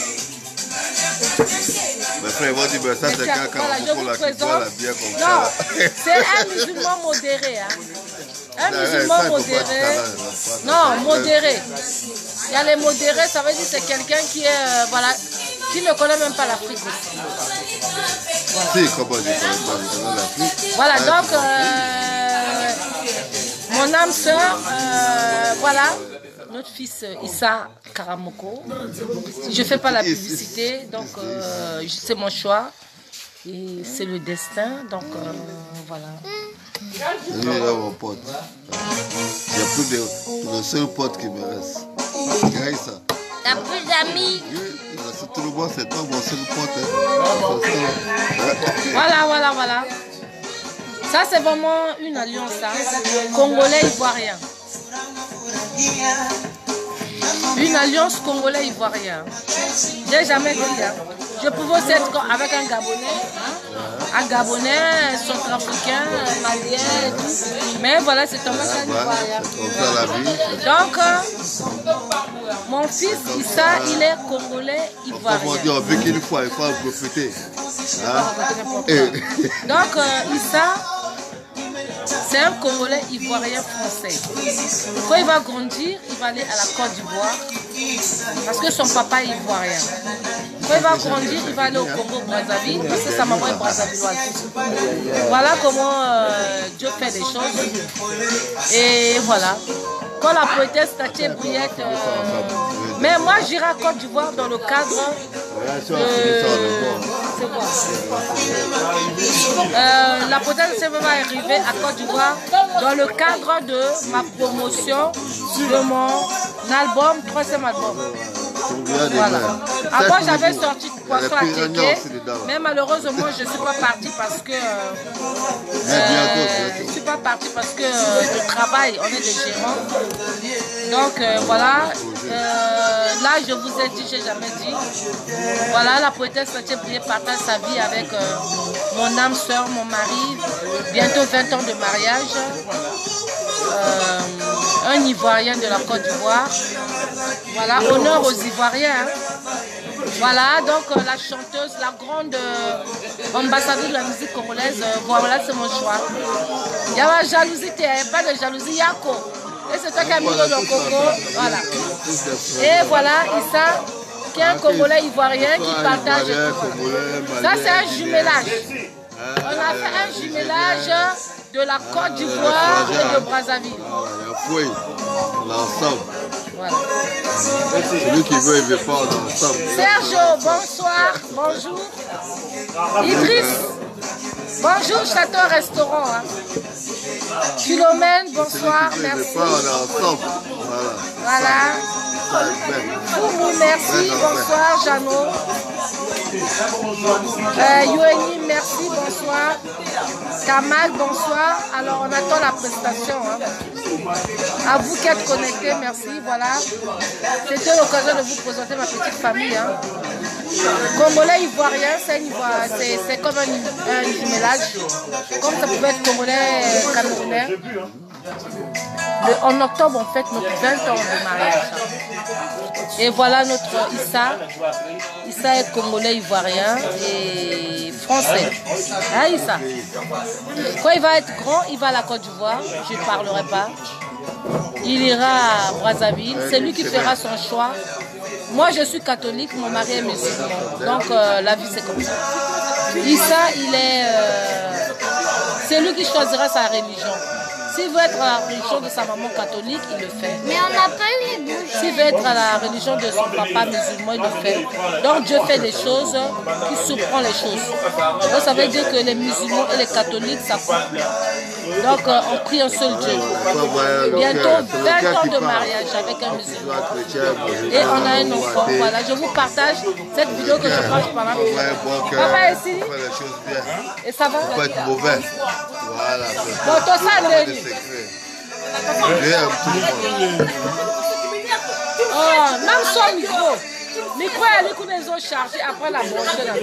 Mes frères vont dire, ça c'est quelqu'un voilà, qui boit la bière comme ça. Non, c'est un musulman modéré. Hein. Un musulman modéré. Non, modéré. Il y a les modérés, ça veut dire que c'est quelqu'un qui est, euh, voilà, qui ne connaît même pas l'Afrique aussi. Si, comment je ne connais pas l'Afrique. Voilà, donc, euh, mon âme sœur, euh, voilà. Notre fils Issa Karamoko. Je ne fais pas la publicité, donc euh, c'est mon choix. Et c'est le destin, donc euh, voilà. Lui là mon pote. J'ai plus de le seul pote qui me reste. Gaïssa. T'as plus d'amis. Tout le monde c'est toi mon seul pote. Voilà, voilà, voilà. Ça c'est vraiment une alliance, hein. Congolais ivoirien. Une alliance congolais ivoirien. J'ai jamais dit, hein. Je pouvais aussi être avec un Gabonais, hein. à Gabonais, Centrafricains, Maliens et tout. Mais voilà, c'est Thomas qui a Donc, euh, mon fils Issa, il est congolais ivoirien. Comment dire, on veut qu'il faut, il faut en profiter. Hein? Donc, euh, Issa, c'est un Congolais ivoirien français. Quand il va grandir, il va aller à la Côte d'Ivoire parce que son papa est ivoirien. Quand il va grandir, il va aller au Congo Brazzaville parce que sa maman est brazzavilloise. Voilà comment euh, Dieu fait des choses. Et voilà. Quand la poétesse Tati Briette, euh, mais moi j'irai à Côte d'Ivoire dans le cadre de... C'est quoi euh, La poétesse va arriver à Côte d'Ivoire dans le cadre de ma promotion de mon album, troisième album. Voilà. Avant j'avais sorti Poisson à Téké, mais malheureusement je ne suis pas partie parce que euh, je ne suis pas partie parce que euh, le travail, on est des gérants. Donc euh, voilà, euh, là je vous ai dit, j'ai jamais dit. Voilà, la poétesse Tati Briette partage sa vie avec euh, mon âme sœur, mon mari, bientôt vingt ans de mariage. Euh, un Ivoirien de la Côte d'Ivoire. Voilà, honneur aux Ivoiriens. Hein. Voilà, donc euh, la chanteuse, la grande euh, ambassadrice de la musique congolaise, euh, voilà, c'est mon choix. Il y a la jalousie, il n'y a pas de jalousie, Yako. Et c'est toi qui as mis le Congo. Voilà. Et voilà, Issa, qui est un Congolais ivoirien qui partage. Voilà. Ça, c'est un jumelage. On a fait un jumelage de la Côte d'Ivoire et de Brazzaville. Oui, l'ensemble. Voilà. Celui qui veut, il veut pas l'ensemble. Sergio, bonsoir, bonjour. Idriss, bonjour, Château Restaurant. Hein. Philomène, bonsoir, celui qui merci. veut pas, on est ensemble. Voilà. Voilà. Foumou, merci, bonsoir, Jeannot. Euh, Yoeni, merci, bonsoir. Kamal, bonsoir. Alors, on attend la prestation. Hein. À vous qui êtes connectés, merci. Voilà. C'était l'occasion de vous présenter ma petite famille. Hein. Congolais ivoirien, c'est comme un, un jumelage. Comme ça pouvait être congolais camerounais. Le, en octobre, on fête notre vingt ans de mariage. Et voilà notre Issa. Issa est congolais ivoirien et français. Hein, Issa? Quand il va être grand, il va à la Côte d'Ivoire. Je ne parlerai pas. Il ira à Brazzaville. C'est lui qui fera son choix. Moi, je suis catholique. Mon mari est musulman. Donc, euh, la vie, c'est comme ça. Issa, il est... Euh, c'est lui qui choisira sa religion. S'il veut être à la religion de sa maman catholique, il le fait. Mais on n'a pas eu les bouches. S'il veut être à la religion de son papa musulman, il le fait. Donc Dieu fait des choses qui surprend les choses. Donc ça veut dire que les musulmans et les catholiques, ça compte. Donc euh, on prie un seul Dieu. Bientôt vingt ans de mariage avec un musulman. Et on a un enfant. Voilà, je vous partage cette vidéo que je partage par là. Papa est ici. Et ça va? Il faut être mauvais. Voilà. Bon, toi, ça, Denis. Oh, même son micro. Micro, elle est qu'on les a chargés après la brancher là.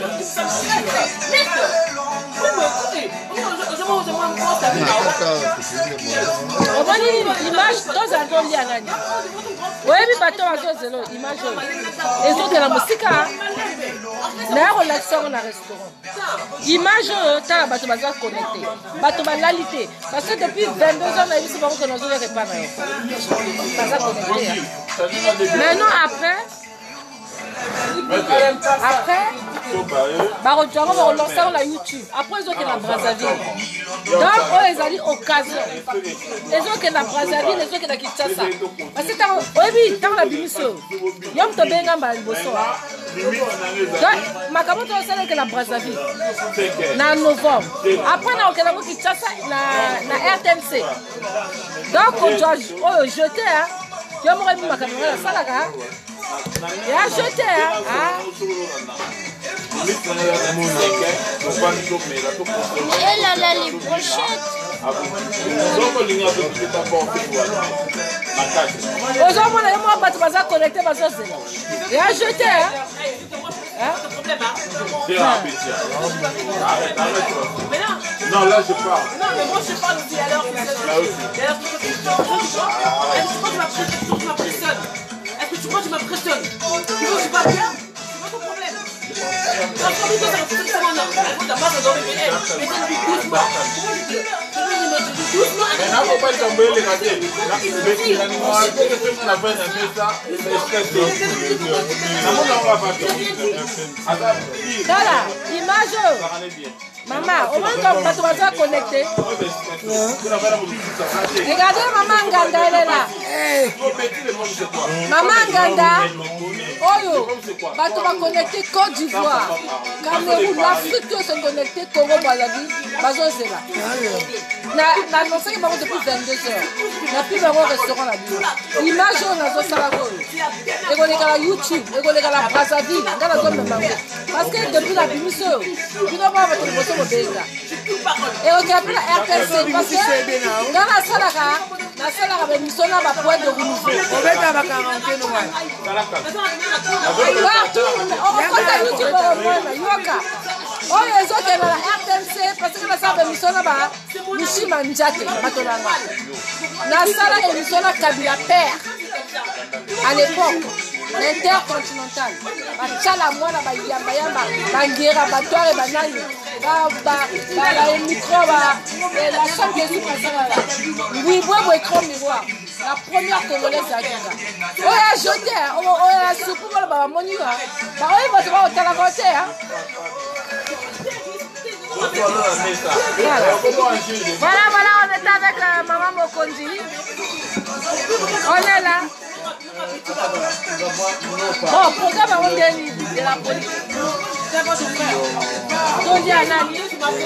On va dire l'image, deux ans, il y a gagné. Oui, mais bateau à deux zéro, image. Et donc, la musique, la relaxation dans le restaurant. Image, tu as la bateau bateau connecté. Bateau banalité. Parce que depuis vingt-deux ans, on a vu que nous avons réparé. Bateau connecté. Maintenant, après, après, bah, on va relancer la YouTube. Après, ils ont la Brazzaville. Donc, ils ont dit occasion. Ils ont que la Brazzaville, ils ont que la Kinshasa. Parce que, oui, tant la bimission. Yom to benga mba liboso. Donc, ma capote on sait que la Brazzaville. Na novembre. Après, on a que la Kinshasa na na R T M C. Donc, on doit jeter. Yom on a mis ma caméra la salle là. Et à jeter, hein? Elle a les brochettes. Aujourd'hui, on a moi battu connecté, et à jeter, hein? C'est rapide. Arrête, arrête. Non, là je parle. Non, mais moi je parle aussi alors. Là aussi. Et alors, est-ce que tu m'impressionnes? Est-ce que tu crois que tu m'impressionnes? Tu vois que je suis pas bien? C'est pas ton problème. Non, pas du tout, ça va tout ça maintenant. T'as pas de dormir, mais t'as depuis doucement. Mais là, faut pas tomber les ratés. Mais si la noire, que tu fais la peine de faire ça, mais est-ce que c'est. Non, on va pas tomber. Voilà, image. Maman, au moins quand tu vas te connecter. Regardez maman Nganda, elle est là. Maman Nganda, Oyo, tu vas connecter Côte d'Ivoire, Cameroun, l'Afrique se connecter, Congo, Brazzaville, Bazo Zela. Na annoncé que depuis vingt-deux heures. Na plus un restaurant là-bas. Image on a zo salago. Et on est à YouTube, et on est à la Brazzaville, dans la zone de Mango. Parce que depuis la démission, tu dois pas votre photo au Béga. Et on appelle la R T C parce que dans la salle là, la salle là avec mission là va point de renouveau. On va dans la quarantaine ouais. Partout, on compte à YouTube au moins Yoka. Oh les autres dans la R T C parce que la salle de mission là bas Mishima Njake Matolanga. La salle émission là Kabila père. À l'époque l'intercontinental batala mwana bayamba yamba bangira batware banani ba ba la micro ba la chambre de passer là oui bobo écran miroir la première congolaise à Giza oya jeté oya soupe ba ba moni ba ba oya ba ba otala côté hein. Voilà. Voilà, voilà, on est avec euh, Maman Mokonzi. On est là. Bon, programme on est de la police. C'est votre frère. On dit à Nani.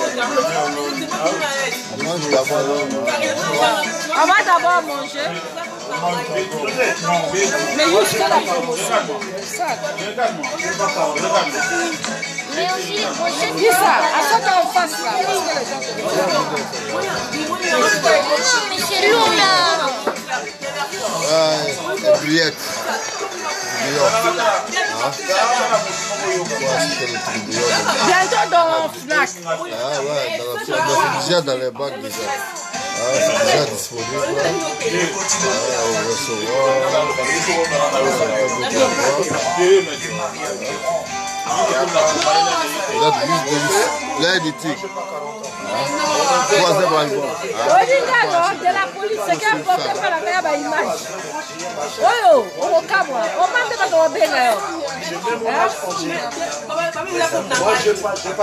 On va d'abord manger. Mais jusqu'à la promotion. Mais aussi, dis ça, achète en face là, parce que les gens te mais c'est lourd là. Ouais, des billettes. bientôt dans Fnac. Ah ouais, dans la Fnac, c'est déjà dans les bacs déjà. Ah, c'est déjà disponible. Ah, on va recevoir. Là, il dit troisième album. De la police, c'est qu'un porté par la meilleure image. Oh, on va camera. On m'a dit qu'on va bien. Moi, je n'ai pas de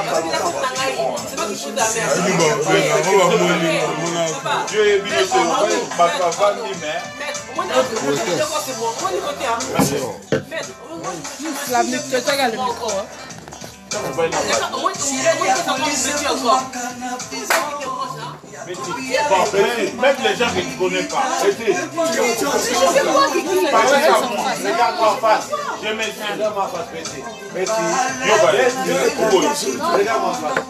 Dieu est bien, c'est ma famille, mais. La musique, tu as le micro. Bon, même les gens que tu ne connais pas, regarde-moi en face. Je me suis dans ma face, Betty. Betty, regarde-moi en face.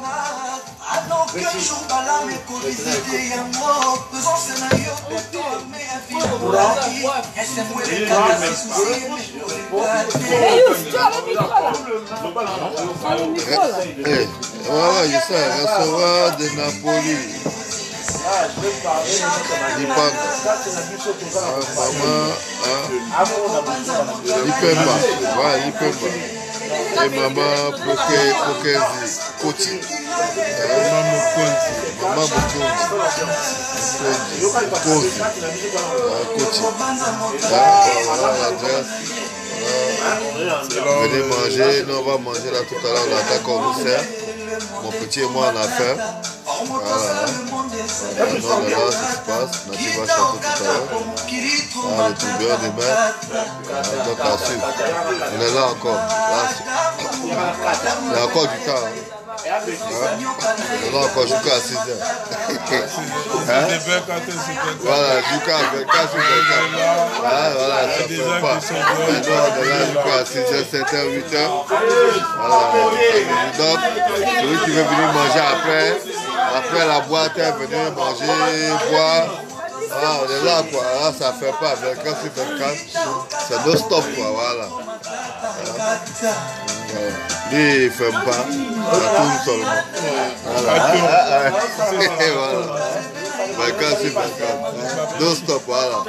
Ouais, ouais, je sais, recevoir de Napoli. Lipanga. Maman, Lipemba. Ouais, Lipemba. Et maman Pokezi, Koti. Maman Mokonzi. Maman Mokonzi. Mokonzi. Koti. Voilà l'adresse. Venez manger, nous on va manger là tout à l'heure, on attend qu'on nous sert. Mon petit et moi on a faim. Voilà. Voilà, non, là, là, ça se passe. Nathi va chanter tout à l'heure. Voilà, le tourbillon demain. Voilà, donc à suivre. On est là encore. Là, il y a encore du temps. Hein. Hein? On est là encore jusqu'à six heures. Hein? Voilà, jusqu'à vingt-quatre sur vingt-quatre. Ah, voilà, ça ne fait pas. Maintenant, on est là jusqu'à six heures, sept heures, huit heures. Voilà. Donc, celui qui veut venir manger après, après la boîte, venir manger, boire. Ah, on est là quoi, là ça fait pas vingt-quatre sur vingt-quatre, c'est non stop quoi, voilà. Voilà. Lui, il ne ferme pas, ça tourne seulement. Voilà. Ah, ah, ah. Voilà. vingt-quatre sur vingt-quatre. Non stop, voilà.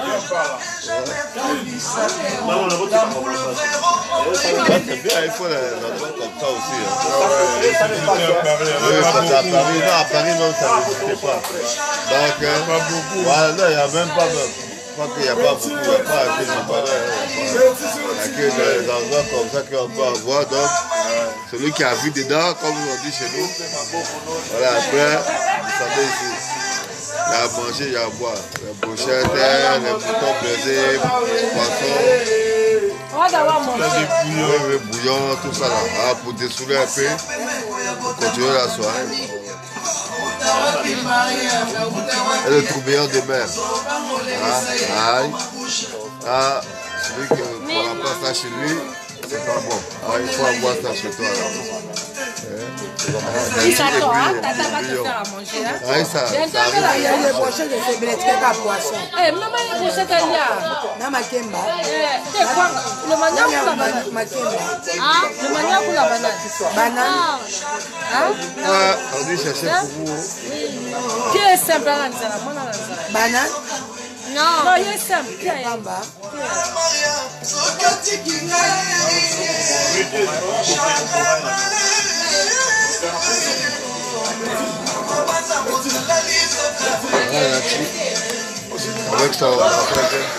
C'est bien, il faut les endroits comme ça aussi. Hein. Oui, parce qu'à Paris, non, à Paris, non, ça n'existait pas. Donc, euh, voilà, non, il n'y a même pas même. Je crois qu'il n'y a pas beaucoup, il n'y a pas à quel moment, il n'y a que des endroits comme ça qu'on peut avoir. Donc, celui qui a vu dedans, comme on dit chez nous, voilà, après, vous savez ici. Il y a à manger, il y a à boire. Les brochettes, les boutons blessés, les poissons. On va d'abord manger. Le bouillon, tout ça là. Ah, pour dessouler un peu, pour continuer la soirée. Et le tourbillon de mer. Ah, aïe. Ah, celui qui ne prend pas ça chez lui, c'est pas bon. Ah, il faut avoir ça chez toi. Là. Si ça toi, tata va te faire à manger. Hein? Ah, ça. Il y a les brochettes de faiblesse, c'est un poisson. Eh, maman, les brochettes, elle y a. Na makemba. C'est quoi? Le maniaque ou la banane? Makemba. Hein? Le maniaque ou la banane? Banane. Hein? Ah, on dit chercher pour vous. Qui est simple à l'anzala? Moi, à l'anzala. Banane. Non. Non, il est simple. Qui est Bamba. Avec ça, on va faire.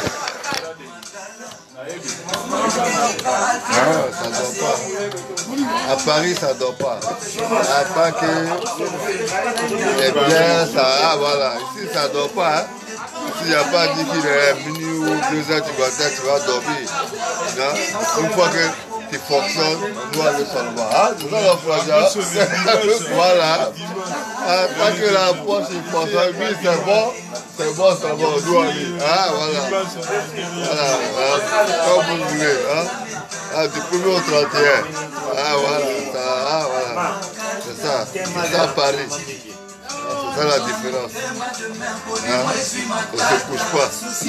Ah, ça ne dort pas. À Paris, ça ne dort pas. À part que les biens, ça, ah, voilà. Ici, ça ne dort pas. Hein. S'il n'y a pas dit qu'il est minuit ou deux heures du matin, tu vas dormir. Non? Une fois que tu fonctionnes, on doit aller seulement. Ah, c'est ça la phrase. Voilà. Ah, tant que la poche il fonctionne, oui, c'est bon. C'est bon, c'est bon, on doit aller. Ah, voilà. Voilà. Ah, comme vous voulez. Hein? Ah, du premier au trente et un. Ah, voilà. Ça, ah, voilà. C'est ça. C'est ça Paris. C'est ça la différence. Hein? On ne se couche pas.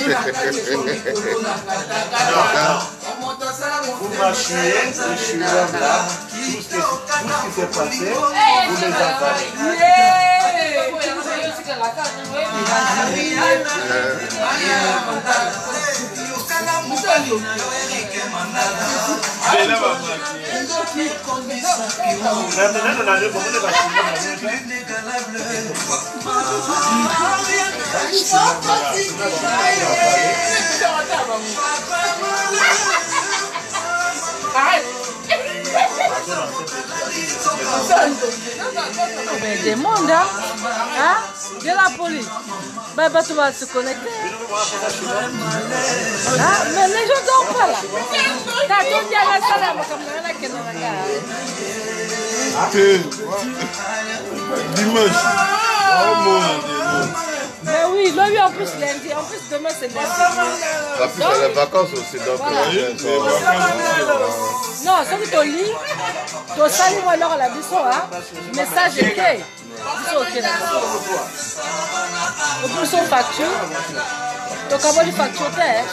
Vous marchez, je suis là, tout ce qui s'est passé, vous les entendez. Mais des mondes, hein? Hein? De la police. Bah, bah, tu vas se connecter. Hein? Mais les gens dorment pas là. T'as tout dit à la salle, comme ça, là, qu'il y a Dimanche. Oh mon Dieu. Mais oui, là, oui, en plus lundi. En plus, demain, c'est lundi. En plus, il y a les vacances aussi. Donc, voilà. euh, non, ce que tu lis, tu salis alors la biso, hein? Message est ok. Biso ok, d'accord. Au plus, on facture. Donc, avant de facturer, hein?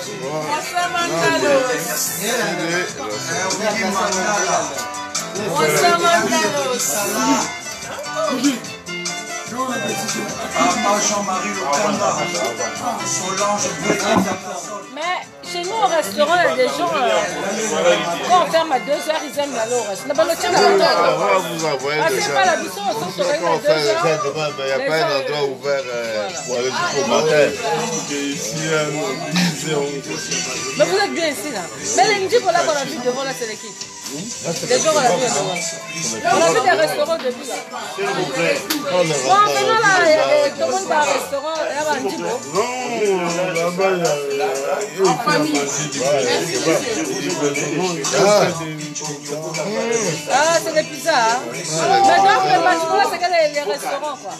Papa Jean-Marie Locanda, Solange mais chez nous au restaurant, il y a des gens, euh, quand on ferme à deux heures, ils aiment aller au restaurant. on va vous envoyer ah, déjà. c'est pas la biso, on s'en serait à deux heures. Il n'y a pas un endroit ouvert euh, pour aller jusqu'au matin. Mais vous êtes bien ici, là. Mais les Ndji, qu'on a vu devant, là, c'est l'équipe. Les gens, on l'a vu devant. On a vu des restaurants depuis, là. Bon, maintenant, là, tout le monde va au restaurant, il y a un Ndji, bon. Non, là-bas, il y a... Ah, c'est des pizzas, hein. Mais donc, le bâtiment, là, c'est que les, les restaurants, quoi.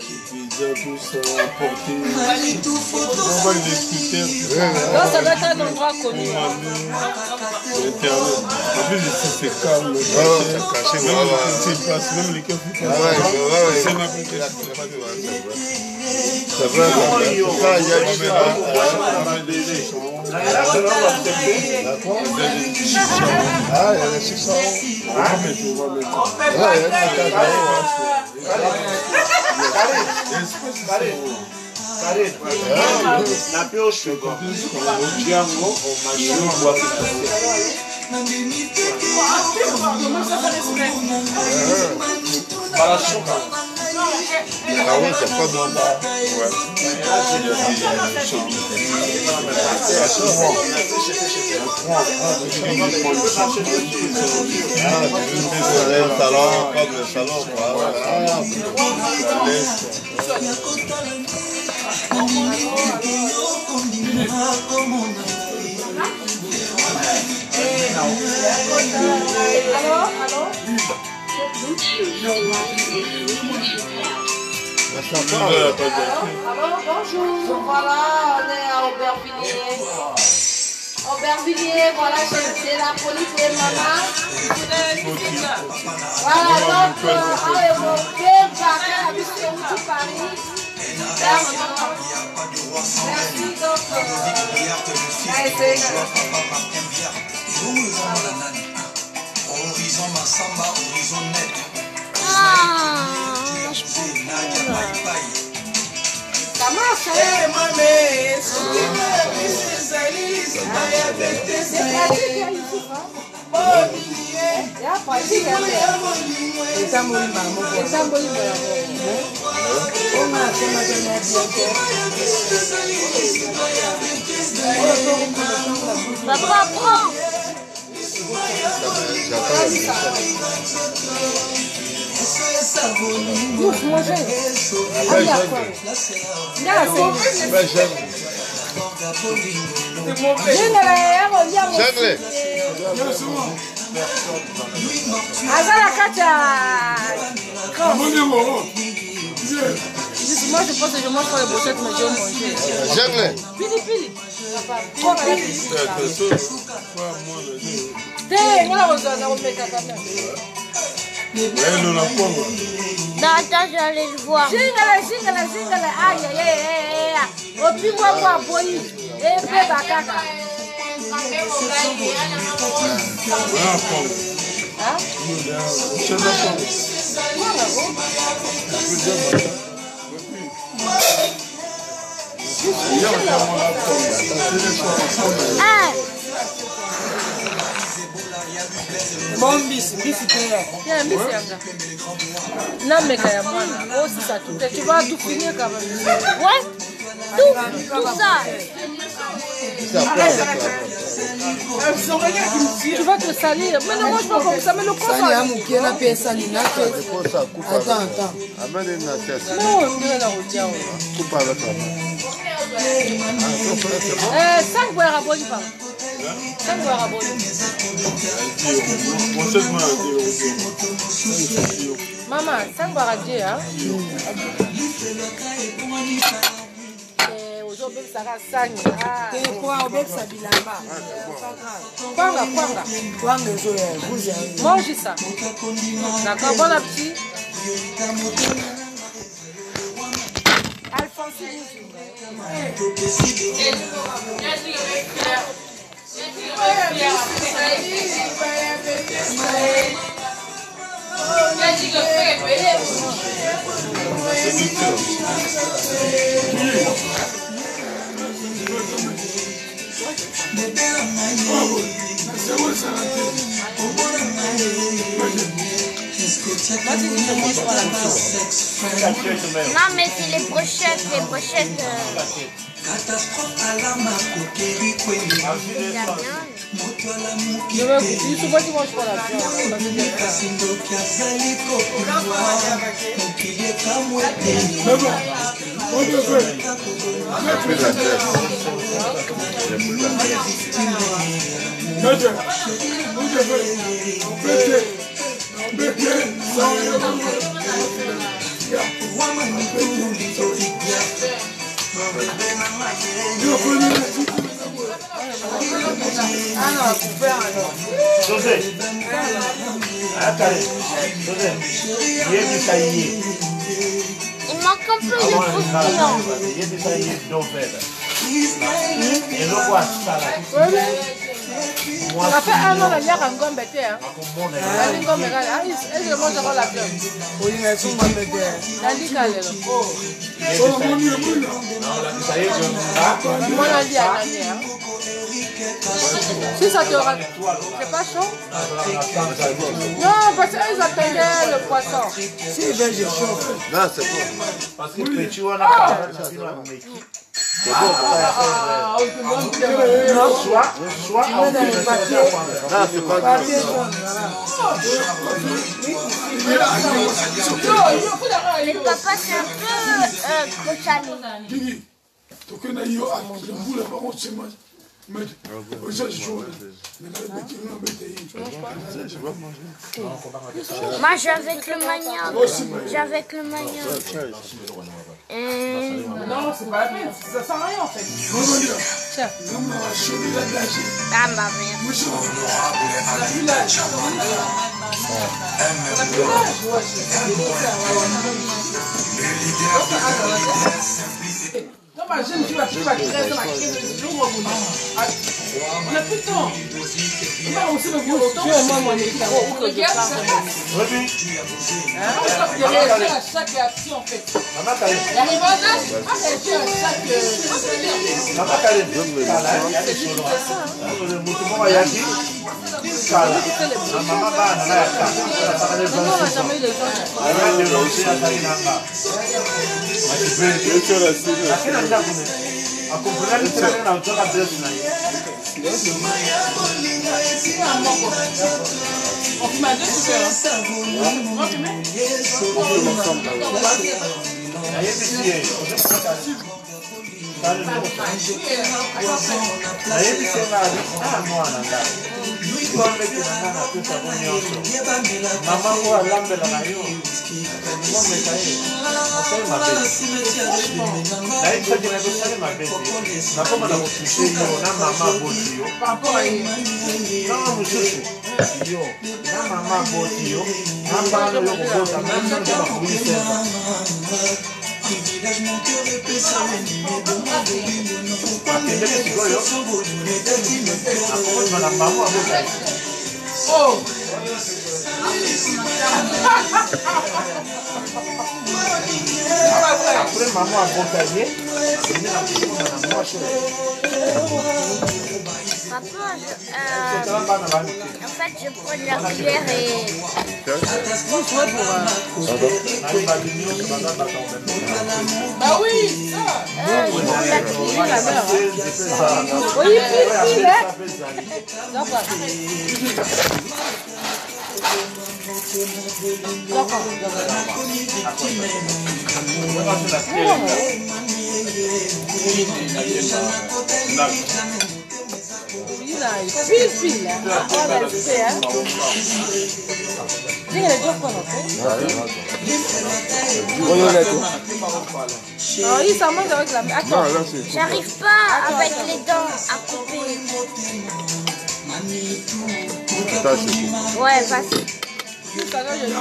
Donc, ça doit être un endroit connu. En plus, c'est calme. C'est caché. Même les cafés. Ah ouais, ouais, ouais. C'est ma C'est vrai, ça, il y a eu ça. Ah, il y a les six cents. Ah, il y a na pioche kwa mjango omashua para choca. Ah ouais, c'est pas normal. Ouais. Ah, tu veux dire un salon comme le salon, quoi. Ah, Alors, bonjour, voilà, on est à Aubervilliers. Aubervilliers, voilà, c'est la police et maman. Voilà, donc, allez, mon père, Paris, habitué où tout Paris. Merci, donc, Horizon Massamba, horizon net. Ah, je ça marche, hein? C'est pratique, hein, Youssouf, hein? Il y a pratique, hein? Papa, prends. Ouf, mangez. après, Là, après, j'aime. Jungle. Moi, je pense que je mange pas les brochettes, mais je vais manger. Jungle. Pili, pili. Non, attends, je vais aller le voir. Zingale, zingale, zingale. Aïe, aïe, aïe, aïe. Au plus, moi, moi, boyi. Et puis, bakaka. Ah. Bon bis, bis père. Tiens, bis yanga. Non, mais quand même, oh, c'est ça tout. Tu vas tout finir quand même. Ouais. Tout, tout ça. Tu vas te salir. Mais ne mange pas comme ça, mais le corps. Sani ya mukie na pe sani na pe. Attends, attends. Amène une assiette. Non, on dirait la routière. Coupe avec la main. Eh, cinq boires à boli, pas. cinq boires à boli. Maman, cinq boires à Dieu, hein? Aujourd'hui, ça va cinq. Ah. Te kwa obekisa bilamba. Kwanga, kwanga. Kwanga zo ya kuja. Mange ça. D'accord, bon appétit. Alphonse. Non, mais c'est les brochettes, les brochettes. Euh... Je vais goûter. Je vois qu'ils mangent pas la viande. José, ah, José, il est Il mange manque un peu de croustillant. On a fait un an de lien à Ngombe. Elle est comme elle est mange encore la viande. Oui, mais c'est moi le gars. La ligue à l'heure. Moi, la vie à l'année. Si ça te rend. C'est pas chaud? Non, parce qu'ils attendaient le poisson. Si, ben j'ai chaud. Non, c'est bon. Parce que petit, on a pas c'est bon. Non, Soit, soit, tu mets dans le papier. Non, c'est pas Papier grave. jaune, voilà. Mais papa, c'est un peu euh, cochané. Kiki, tokenda yo akambula bango sema mais ça je joue mais là qui on embête Mange avec le manioc. J'ai avec le manioc. Et... Non, c'est pas la peine. Ça sert à rien en fait. Ah, ma mère. Non, ma jeune, tu vas plus pas créer dans ma crème de l'eau. On a plus de temps. On va aussi le gros temps. Tu as moins mon état. Regarde ça. Il réagit à chaque action en fait. Il arrive à réagir à chaque. Maman Karen, c'est juste ça. Le mouvement a yaki. Kala. Maman ba na ya ka. Non, on n'a jamais eu les gens. Avec le rocher à Tarinanga. Akina ndakune. Akompona ni tena na utoka dress na yeye. On fume à deux, tu veux. On fume. Mama ngo alambela na yo. Ngombe kae. Okei mabesi. Na hicho kile kusema mabesi. Na kama na kusisi yo na mama boti yo. Papa yi. Kama mshushu. Yo. Na mama boti yo. Na bana yo kubota na mshushu na kuisa. Oh! Après maman a botagé, Papa, euh, en fait, je prends la cuillère et... Bah oui! Euh, je prends la cuillère. Oui, oui, oui, Pile, pile, là. On va le faire, hein. Dis, elle est déjà quoi, non, il s'en mange avec la main. Attends. J'arrive pas avec les dents à couper. Ouais, vas-y. Juste alors, je le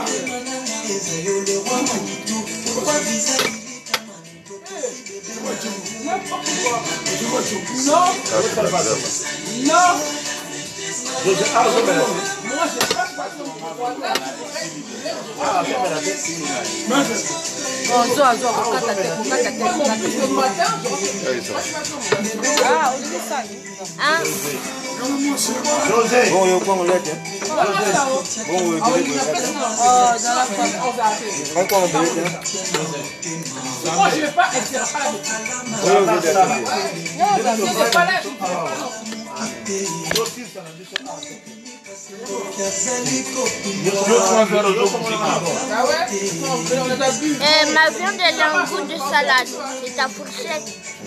Non. Non. Moi, je passe pas sur Bon, toi, toi, on va ta tête, on va ta tête, on va ta tête. Ah, on dit ça. Hein? José. Bon, il y a quoi, on l'a dit? Bon, Bon, on va dire. oh, dans la poche, on va faire. Encore un peu. Moi, je ne vais pas être là. Oui, on va dire. Non, je ne vais pas là. Euh, ma viande, elle a un goût de salade. C'est ta fourchette.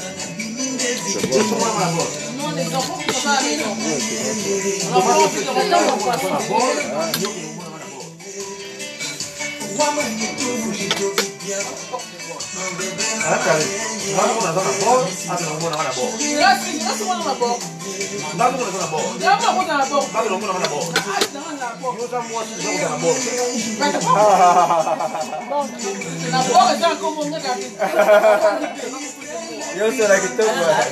Non, les enfants qui sont à la maison. On va voir plus de temps dans le poisson. Yo soy la que estoy.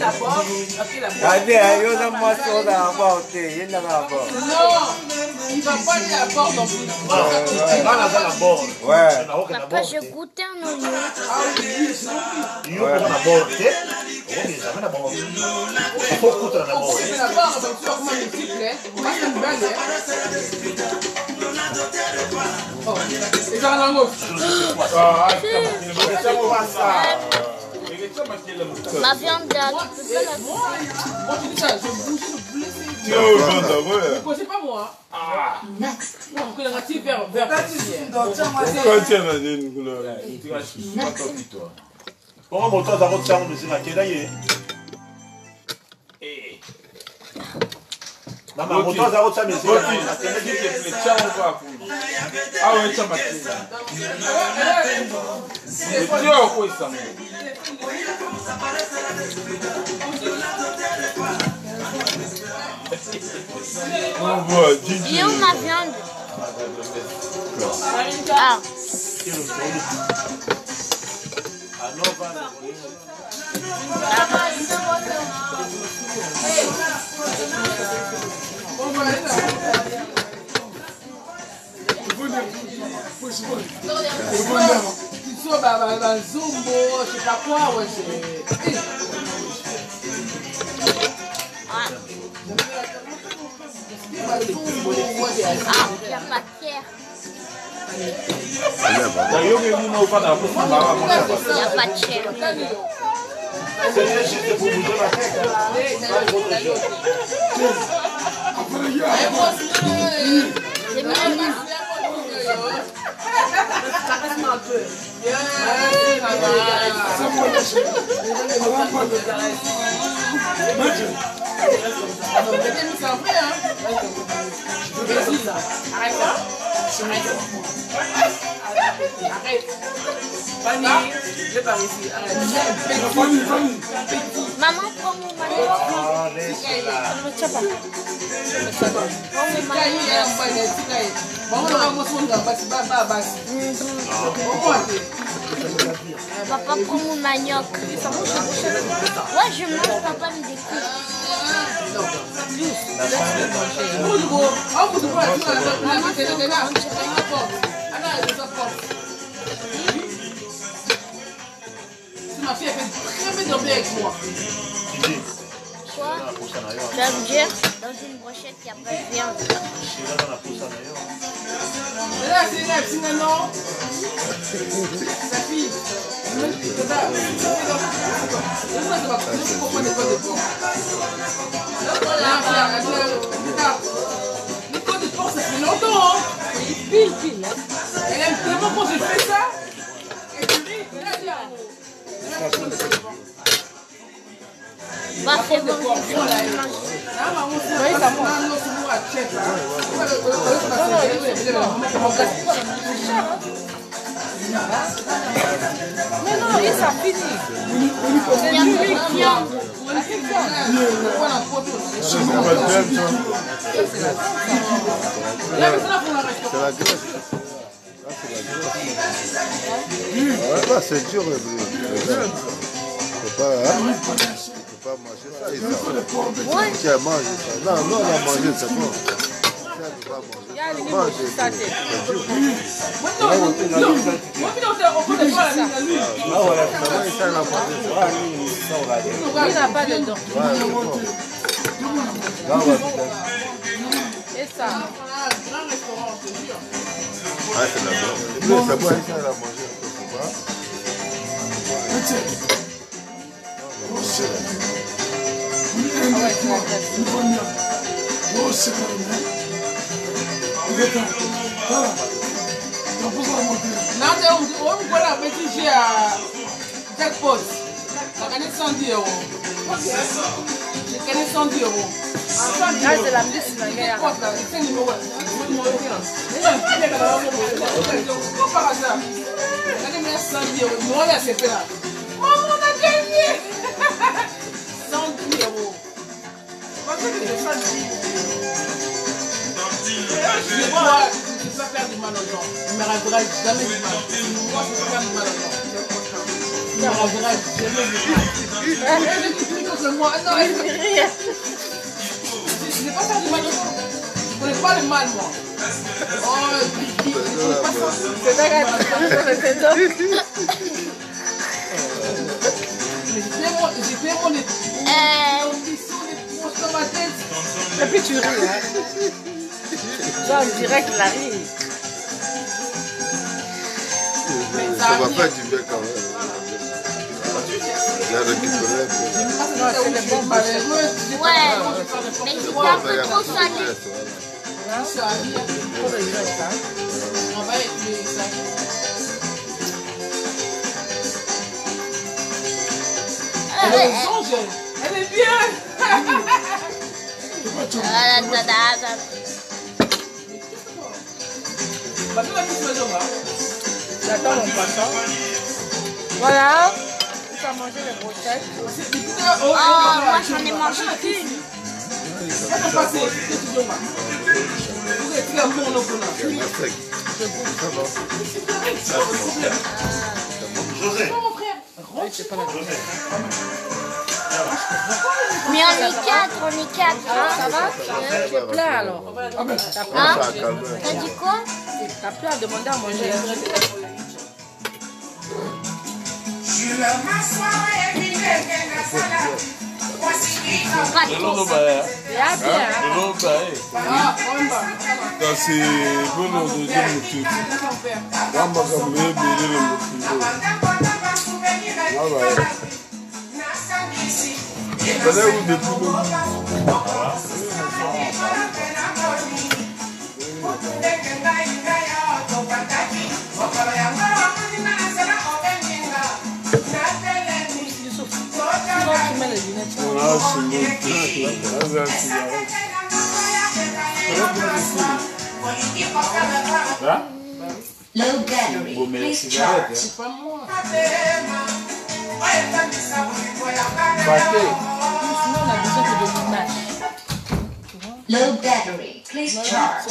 Allez, yo no más soda a bote, y no va a bote. Non, il va pas aller à bord non plus. Ouais. Après, je goûtais un oignon. Io con una botte, beaucoup dans la botte. C'est la barre, donc tu vas comment multiple, hein. Pas une balle, hein. Oh, et dans la gauche. Ma viande là, tu peux pas la Moi, tu dis ça, je bouge, je blesse. Tu es au vent d'avouer. Ne c'est pas moi. Ah. Non, que le ratif vers vers. Pourquoi tu as une couleur? Comment mon temps d'avant de ça, on me dit la kédaye. Maman, mon temps d'avant de ça, mais c'est la Ah ouais, ça m'a dit. Tu as quoi ça? On voit, Gigi. Il est où ma viande? Ah. Zumbo, je sais pas quoi, ouais, c'est. Ah, il n'y a pas de pierre. Il n'y a pas de chair. C'est mieux. Maman, prends mon manioc. Papa, prends mon manioc. Ouais, je mange, papa me découpe. Ma fille a fait très bien dormir avec moi. Quoi? Tu vas me dire, dans une brochette, il n'y a pas de viande. Mais là, c'est là, c'est non. Sa fille. C'est ça. Je comprends des côtes de porc. Les côtes de porc, ça fait longtemps. Hein. Pile, pile. Elle aime tellement quand je fais ça. Et tu dis, là, là. Bah, c'est bon. Oui, ça mais non, oui, ça finit. Il y a plus de viande. C'est la graisse. Ouais, là, c'est dur, le bleu. C'est pas, hein? Tu peux pas manger ça. Et ça. Qui a mangé ça? Non, non, on a mangé, c'est bon. Ça, tu peux pas manger. Manger, c'est dur. Ah voilà, finalement, il s'en a mangé ça. Il n'a pas de dents. Ouais, c'est bon. Là, on va tout faire. Et ça? Ah, c'est la bonne. C'est bon, il s'en a mangé un peu, c'est pas? Nada, o homem agora vai atingir a jackpot. Tá ganhando cent euros. Tá ganhando cent euros. Ah, c'est la musique, c'est la guerre. C'est le numéro. Comme par hasard. Regardez-moi cent dix euros. Moi, là, c'est là. Maman, on a gagné. cent dix euros. Moi, je fais cent dix. Je vois, je ne sais pas faire du mal aux gens. Il ne m'arrivera jamais du mal. Moi, je peux faire du mal aux gens. Il ne m'arrivera jamais du mal. Elle est contre moi. Non, elle ne fait rien. Je n'ai pas fait du mal aux gens. Je ne connais pas le mal, moi. Oh, je ne connais pas ça. C'est pas grave. J'ai fait mon étude. Dans ma tête. Et puis tu ris, hein. Genre, on dirait qu'il arrive. Ça va pas du bien quand même. J'ai récupéré un peu. Ouais, mais c'était un peu trop salé. On va étudier ça. Elle est change. Elle est bien. J'attends mon passant. Voilà. Tu as mangé les brochettes. Oh, moi j'en ai mangé qu'une. José. Mais on est quatre, on est quatre. Ah, ça va? Tu es plein alors. T'as hein? T'as dit quoi? T'as plein à demander à manger. Low battery. Please charge. C'est pas moi. Low battery. Please charge.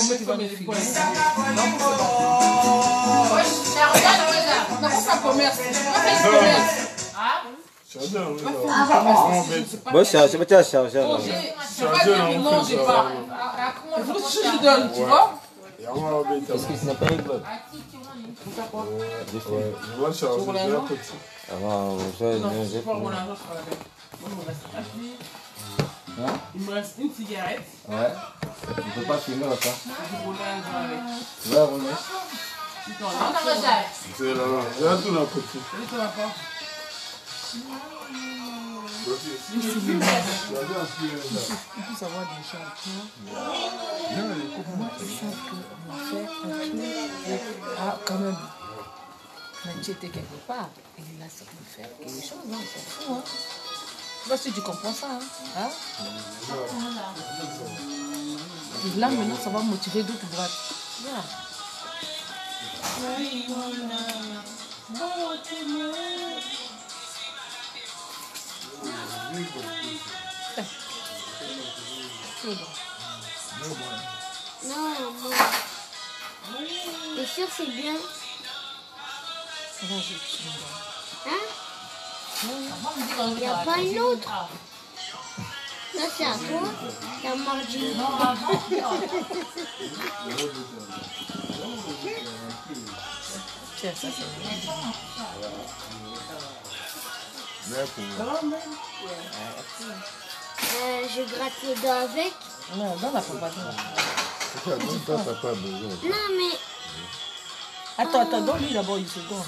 Bon, charge, mais tu as chargé. Non, j'ai pas. Il faut que je te donne, tu vois? Est-ce que ce n'est pas une bonne? Je vais charger de la côté. Ah non, je vais... Il me reste une cigarette. Ouais. Tu ne peux pas fumer là, ça. Je vais rouler. C'est là, là. Il y a tout d'un côté. Il faut savoir des champions. Moi, ils savent qu'on fait un truc. Ah, quand même. Mais tu étais quelque part. Et là, ça peut faire quelque chose, hein. C'est fou, hein. Je sais pas si tu comprends ça, hein. Hein? Et là, maintenant, ça va motiver d'autres boîtes. Voilà. Non, moi. T'es sûr c'est bien? Hein? Il n'y a pas une autre? Là c'est à toi. T'as mordu. Tiens, ça c'est bien. Euh, je gratte les dents avec. Non, non, la pas besoin. Toi, t'as pas besoin. Non, mais... Attends, attends, donne-lui d'abord une seconde.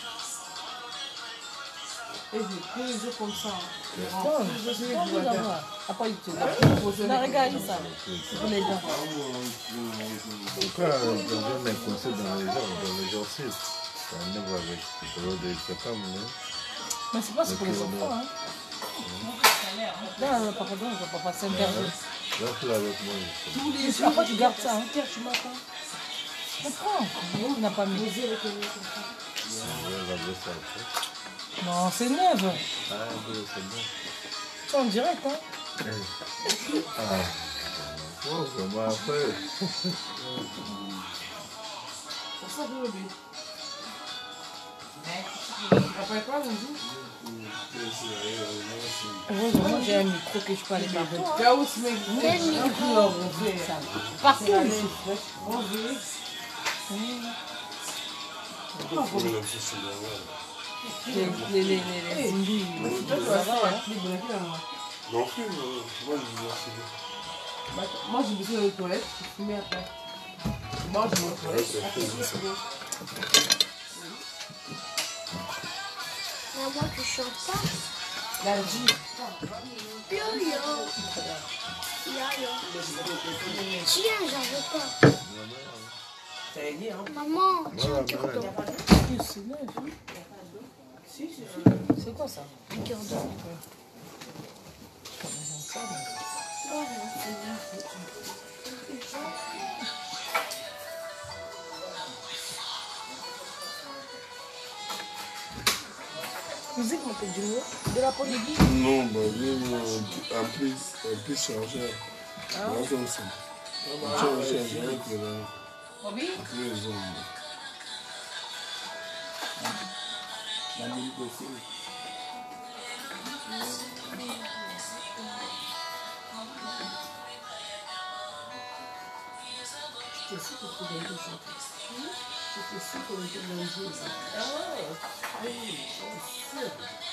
Et j'ai pris les œufs comme ça. Donne, je vais vous avoir. Après, il te donne. Non, regarde ça. C'est pour les dents. Pourquoi on donne un conseil dans les gens, dans les gencives? Ça enlève avec. C'est pas mon. Mais c'est pas pour les enfants, hein. Non, pardon, je ne vais pas passer un interdit. Là, avec moi. Tous les jours. Après, tu gardes ça, hein. Pierre, tu m'attends. Comprends. On n'a pas mis. Non, c'est neuf. Ah, oui, c'est bon. C'est en direct, hein. Ah. Oh, comment après? Pour ça, je veux lui. Après quoi, vous dites? Heureusement, j'ai un micro que je peux aller partout. Quel micro? Partout. Les les les les les zindouilles. Non plus, moi je veux filmer. Moi j'ai besoin de toilettes, je filme après. Moi je vais aux toilettes. C'est moi qui chante pas. La J. Yo-yo. Yo-yo. Tiens, j'en veux pas. Maman, tiens, un cure-dent. C'est quoi ça? Un cure-dent. Musique, on peut du de la polygie? Non, bah, j'ai un plus, un plus chargeur. Ah. Là, comme ça. Un chargeur, c'est vrai que là. Oui. Après, les hommes. La musique aussi. J'étais sûre que tu allais chanter. J'étais sûre que tu allais jouer ça. Ah oui, c'est sûr.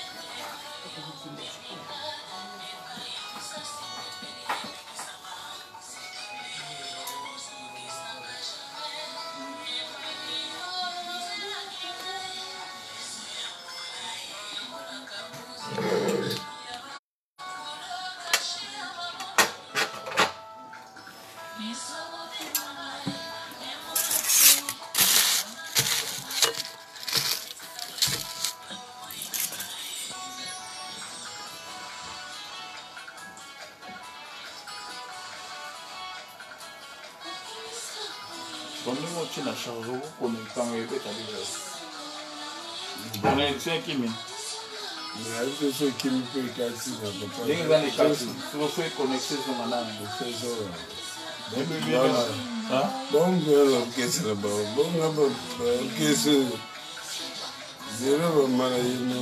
Quando eu tinha na charge, quando eu estava em beta de gás. Quando eu tinha aqui, me. Mais avec ceux qui me payent quasi, on peut pas. Dès que les quatre, si vous faites connecter sur ma nana, vous faites ça. Mais bien, hein? Bon, alors, qu'est-ce que c'est là-bas? Bon, là-bas, qu'est-ce que c'est? Zéro, maman, il y a une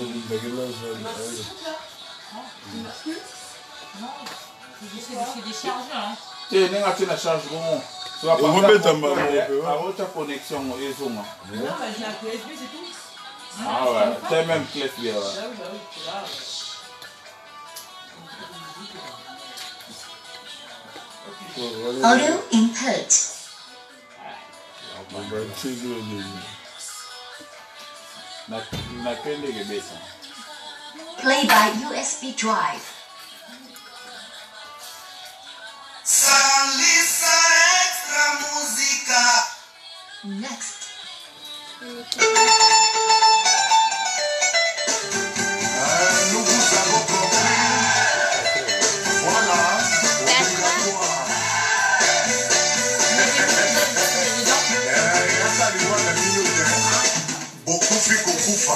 C'est des chargeurs. Tu es né à la charge, bon. Tu vas pas faire autre connexion au réseau. Non, mais j'ai la clé U S B, c'est tout. Ah ouais, tu as même clé U S B. Audio input. Play by U S B drive. Salisa extra música. Next. Nous vous avons compris. Voilà. Beaucoup fait Kokufa.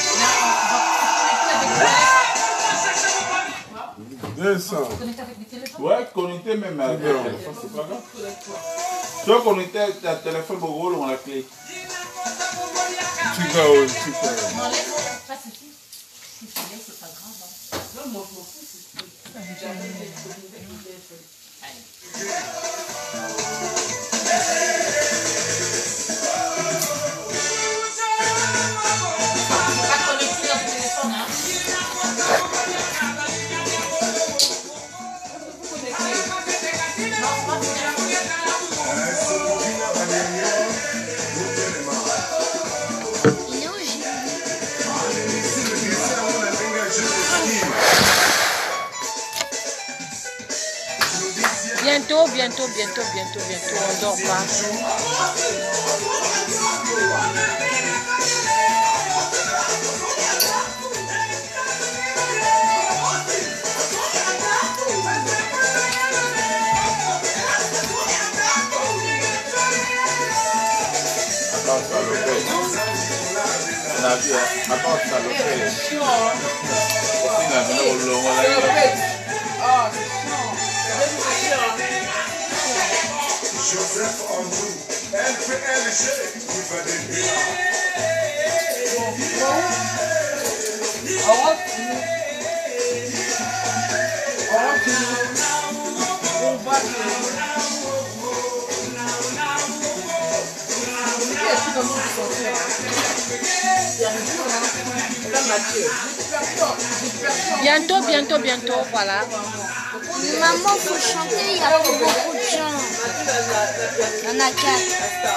Descends. Ouais, connecter même avec le téléphone, c'est pas grave. Tu vas connecter ta téléphone au rôle, on la clé. Tu vas où? Tu vas où? Pas de soucis. Si tu laisses, c'est pas grave. Non, moi, je m'en fous. Pas connecter dans le téléphone, hein. Bientôt, bientôt, bientôt, bientôt, bientôt, on dort pas. Joseph Andrew, L P L G, qui va débuter. Bientôt, bientôt, bientôt, voilà. Maman, faut chanter, il y a pas beaucoup de gens. Il y en a quatre.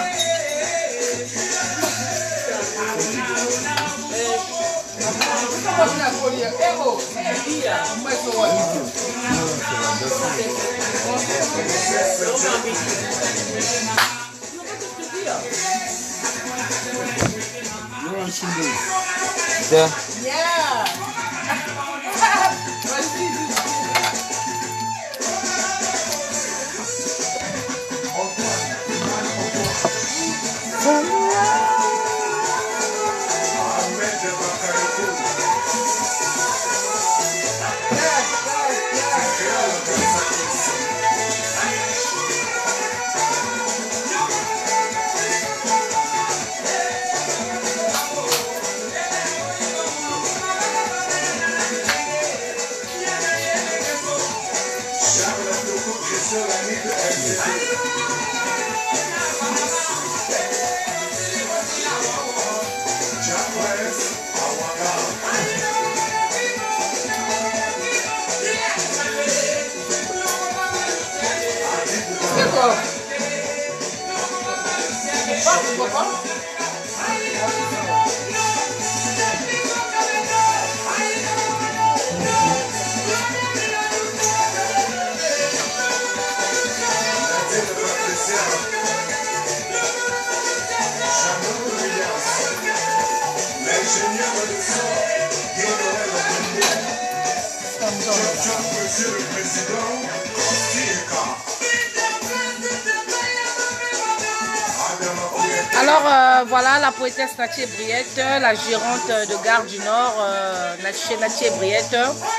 Yeah. Alors euh, voilà la poétesse Nathié Briette, la gérante de Gare du Nord, euh, Nathié Briette,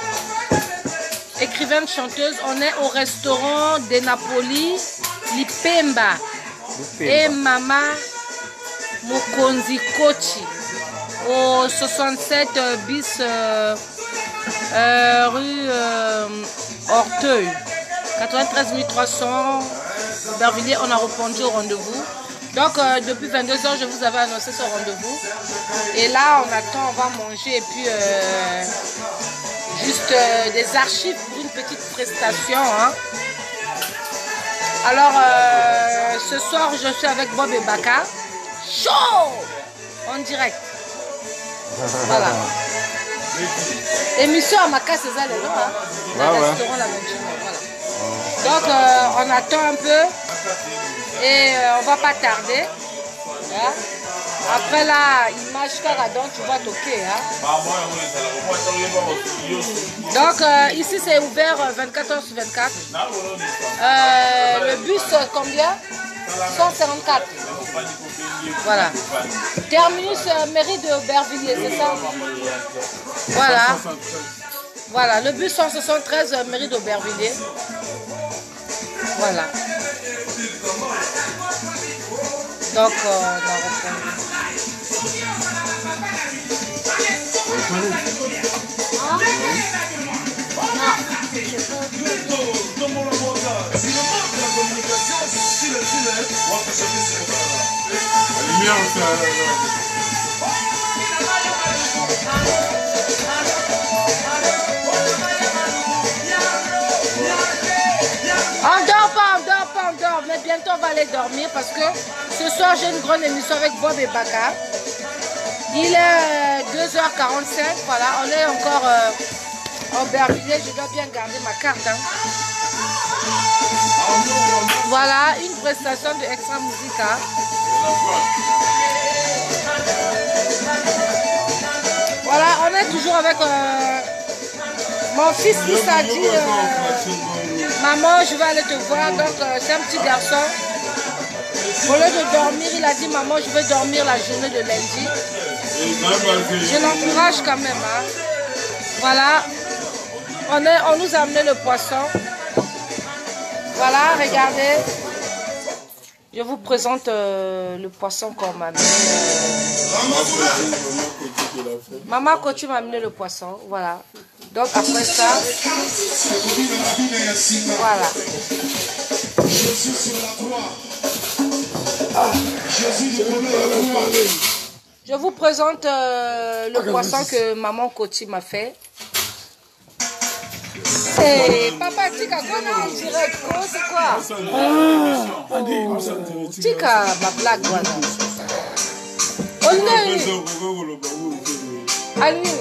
écrivaine chanteuse. On est au restaurant de Napoli, Lipemba, et Mama Mokonzi Kochi, au soixante-sept bis euh, euh, rue euh, Horteuil, quatre-vingt-treize mille trois cents Bervilliers. On a répondu au rendez-vous. Donc euh, depuis vingt-deux heures, je vous avais annoncé ce rendez-vous. Et là, on attend, on va manger et puis euh, juste euh, des archives pour une petite prestation. Hein. Alors, euh, ce soir, je suis avec Bob et Baka. Chaud! En direct. Voilà. Émission à Maka, c'est ça le nom. Hein. Le Ah ouais. restaurant La Venture. Voilà. Donc, euh, on attend un peu. Et euh, on va pas tarder. Hein? Après là, image Caradon, tu vas toquer. Hein? Donc euh, ici c'est ouvert vingt-quatre heures sur vingt-quatre. Euh, le bus combien? cent cinquante-quatre. Voilà. Terminus euh, mairie de Aubervilliers, c'est ça? Voilà. Voilà, le bus cent soixante-treize euh, mairie d'Aubervilliers. Voilà. Donc, euh, on va reprendre. On dort pas, on dort pas, on dort. Mais bientôt on va aller dormir parce que ce soir j'ai une grande émission avec Bob et Baka. Il est deux heures quarante-cinq, voilà, on est encore euh, en Bervilliers, je dois bien garder ma carte. Hein. Voilà, une prestation de Extra Musica. Voilà, on est toujours avec euh, mon fils qui s'est dit euh, maman, je vais aller te voir. Donc euh, c'est un petit garçon. Au lieu de dormir, il a dit maman, je vais dormir la journée de lundi. Je l'encourage quand même. Hein. Voilà. On, est, on nous a amené le poisson. Voilà, regardez. Je vous présente euh, le poisson qu'on m'a amené. Maman Koti m'a amené le poisson. Voilà. Donc après ça, voilà. Je vous présente euh, le poisson que maman Koti m'a fait. C'est Papa Tika, qu'on a en direct, c'est quoi? Oh. Tika, ma blague, voilà. On est... Allez.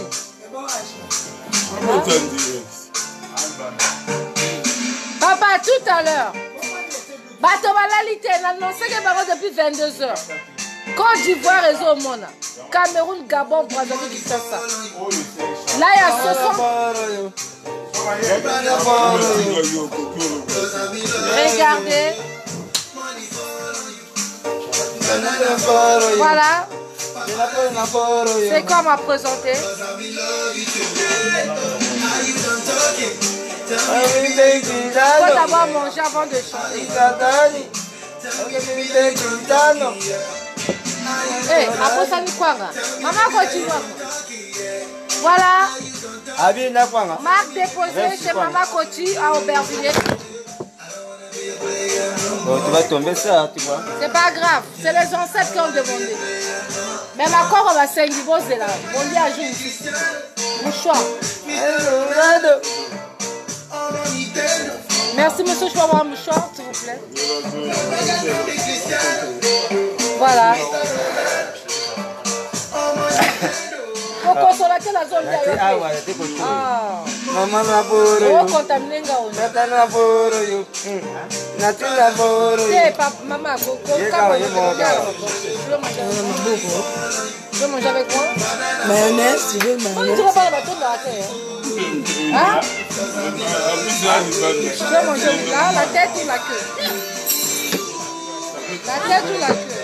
Papa, tout à l'heure. Bato Balalite, on a annoncé que c'est depuis vingt-deux heures. Côte d'Ivoire, réseau au monde. Cameroun, Gabon, Brazzaville, Kinshasa. Là, il y a soixante. Regardez. Voilà. C'est quoi m'a présenté. Il faut d'abord manger avant de chanter. Eh, après ça, nous quoi? Maman continue. Voilà. Marque déposée chez Maman Koti à Aubervilliers. Bon, tu vas tomber ça, tu vois. C'est pas grave, c'est les ancêtres qui ont demandé. Mais ma corps, on va s'indiver, c'est là. On dit à jour. Mouchoir. Merci, monsieur, je peux avoir un mouchoir, s'il vous plaît. Voilà. Faut consoler la zone de ah ouais, c'est bon. Ah. Maman na boro. On contaminer ngao. Tata na boro yo. Na tuna boro yo. Eh papa, maman, go go. Je veux manger avec moi. Mayonnaise, tu veux mayonnaise? Comment tu vas pas le bateau de la terre? Hein? Je veux manger là, la tête ou la queue? La tête ou la queue?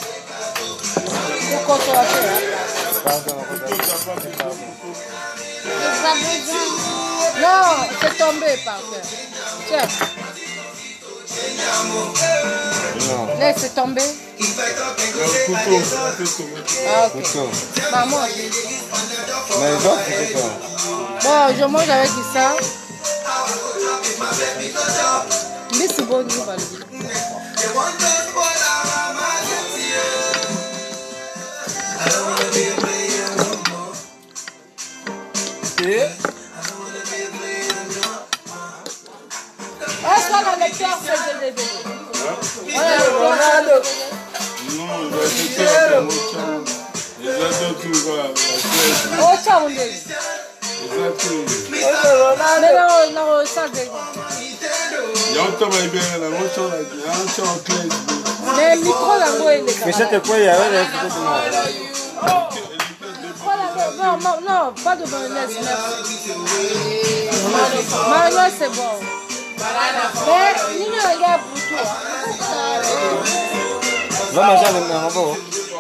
Pour consolater. Non, c'est tombé par terre. Tiens. Non. Laisse tomber. Ah, ok. Maman. Mais donc, c'est quoi? Bon, je mange avec ça. Mais c'est bon, nous va le dire. Est-ce qu'on a le cœur de D V D? Ronaldo. Non, il va être un les autres tout va. Oh, ça on est. Mais non, non, ça c'est. Il y a un temps bien là, on s'en a dit, on s'en clé. Mais micro là, moi il est. Mais c'était quoi il y avait les photos de moi? Non, non, non, pas de mayonnaise, merci. Mayonnaise c'est bon. Mais il y a un gars pour toi. Va manger avec moi, bon.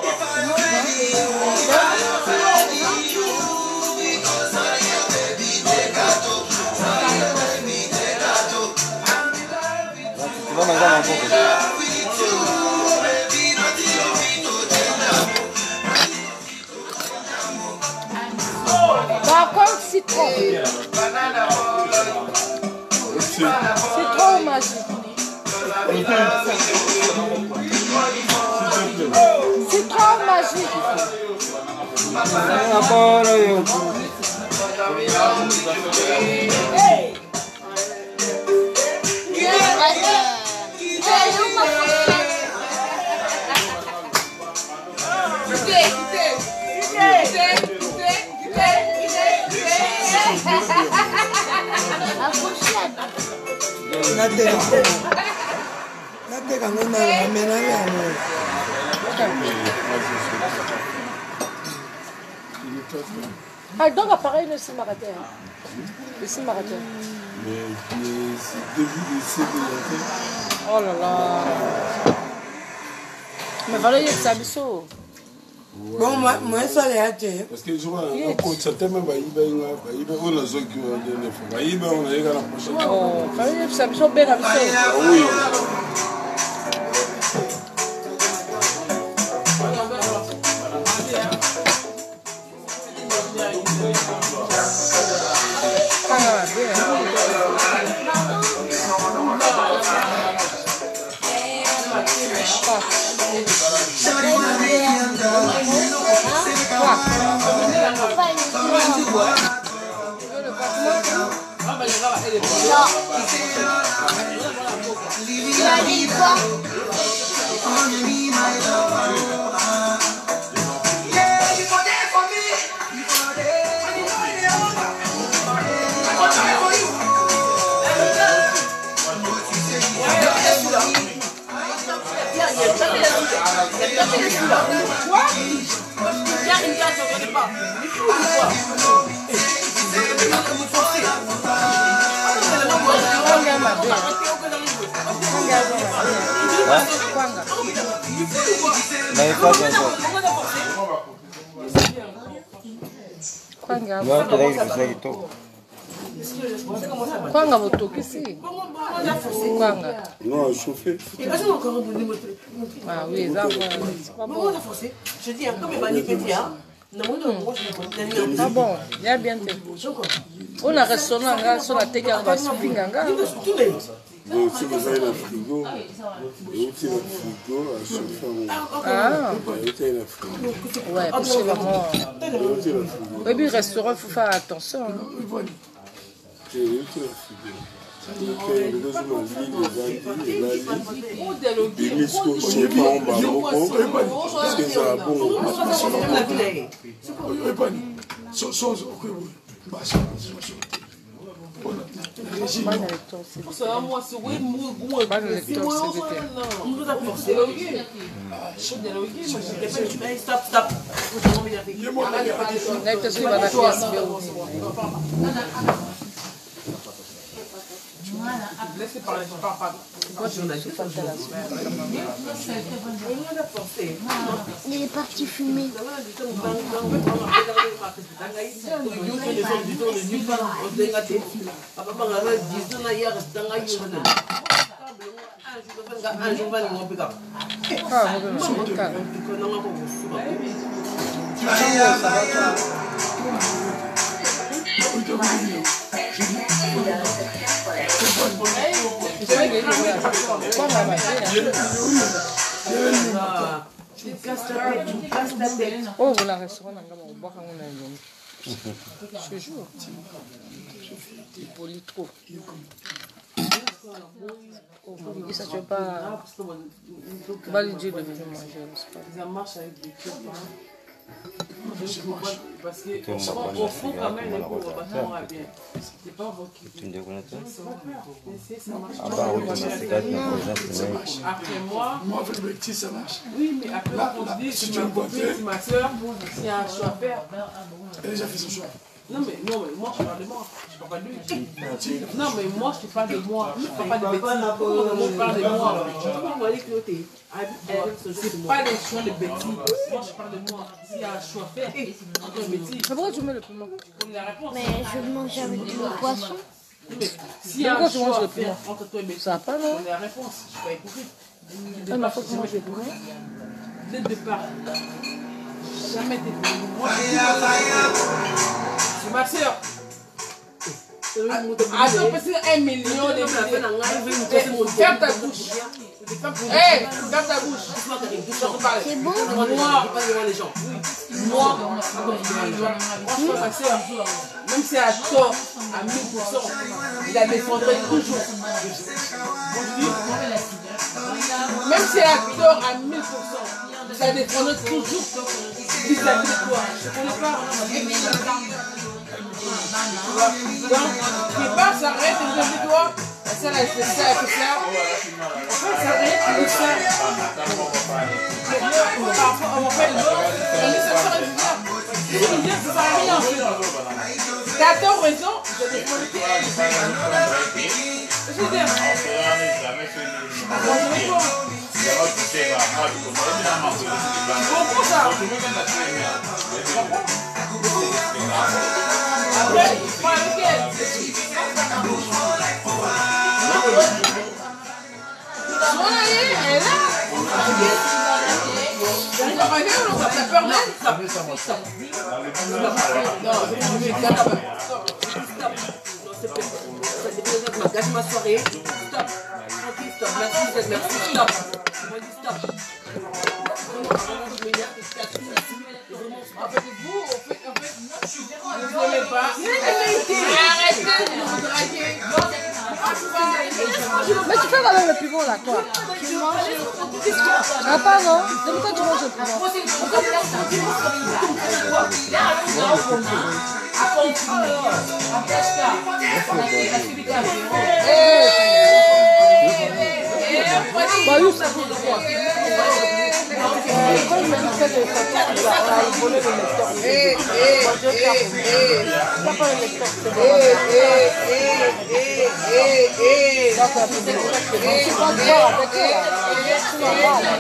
Tu vas manger avec moi. Par contre, citron. Citron magique. Citron magique. Hey. Nateka ngoma ngamena ngamo. Ah donc appareil le simarateur. Le simarateur. Mais c'est début de C D. Oh là là. Mais voilà il y a ça biso. Bon, moi, ça l'est hâté. Parce que je vois, on constate même que il y a un zone qui va donner. Il y a un la prochaine. Oh, ça me semble bien comme ça. Oui. Kwanga botokisi. Kwanga. Non, chauffé. Ah oui, ça va. Je dis, comme il m'a dit, ah bon, il y a bien fait. On a restaurant, on a teka, on a spinganga. Donc, si vous avez le frigo, vous avez le frigo à chauffer. Ah, ouais, parce que vraiment. Oui, puis le restaurant, il faut faire attention. Laissez parler, je parle pas. Il est parti fumer. Oh, vous la restaurant, on boit quand on a une. Je jure. Il polie trop. Oh, mais ça, tu veux pas. Tu vas lui dire de venir manger. Ça marche avec des trucs. Parce qu'au fond, quand même, les pauvres bâtiments vont bien. C'est pas votre qui. Tu me déconnes, toi? Ça marche. Ah bah oui, c'est quatre, mais ça marche. Après moi. Moi, avec le petit, ça marche. Oui, mais après, on se dit, si tu m'as compris, si ma soeur, s'il y a un choix à faire. Elle a déjà fait son choix. Non mais, non, mais moi, je parle de moi. Je parle pas de lui. Non, mais moi, je te parle de moi. Je parle pas de bêtises. Je parle de moi. C'est pas des choix de bêtises. Moi, je parle de moi. S'il y a un choix à faire, entre un bêtise. Pourquoi tu mets le piment? Mais je mange avec du poisson. S'il y a un choix à faire entre toi et bêtise, ça va pas, non? on est la réponse. Je suis pas hypocrite. Ah, ma faute, moi, je vais piment. Dès le départ. Jamais été venu. Moi, c'est ma soeur. Attends, parce que un million de millions. Ferme ta bouche. Hé, ferme ta bouche. C'est bon? Moi, moi, franchement, ma soeur, même si elle a tort à mille pour cent, il la défendrait toujours. Même si elle a tort à mille pour cent, ça défendrait toujours. Vis-à-vis de toi. Je ne connais pas. Donc, qui part, s'arrête vis-à-vis de toi. Ça, elle fait ça, elle fait ça. En fait, ça arrête, elle fait ça. Parfois, on fait le dos. On dit ça, ça revient. Je veux dire, ça ne sert à rien en fait. T'as tort, raison. Je défends le pied. Je veux dire. Je ne connais pas. Gâche ma soirée. Stop. Tranquille, stop. Merci, merci, stop. Moi, dis stop. En fait, vous, en fait, en fait, moi, je suis zéro. Vous n'aimez pas. Arrêtez de vous draguer. Mais tu fais quoi avec le piment là, toi? Tu manges. Ah, pardon. De pourquoi tu manges le piment? Bah, oui, ça comme je me disais de sortir, on a volé le lecteur. Eh, eh, Moi, je vais faire pour eh, ça. Pas le lecteur, c'est bon. eh, eh, eh, eh, eh. Donc, la petite lecteur, c'est bon. Tu vas te voir avec eux, là. Tu vas voir, là.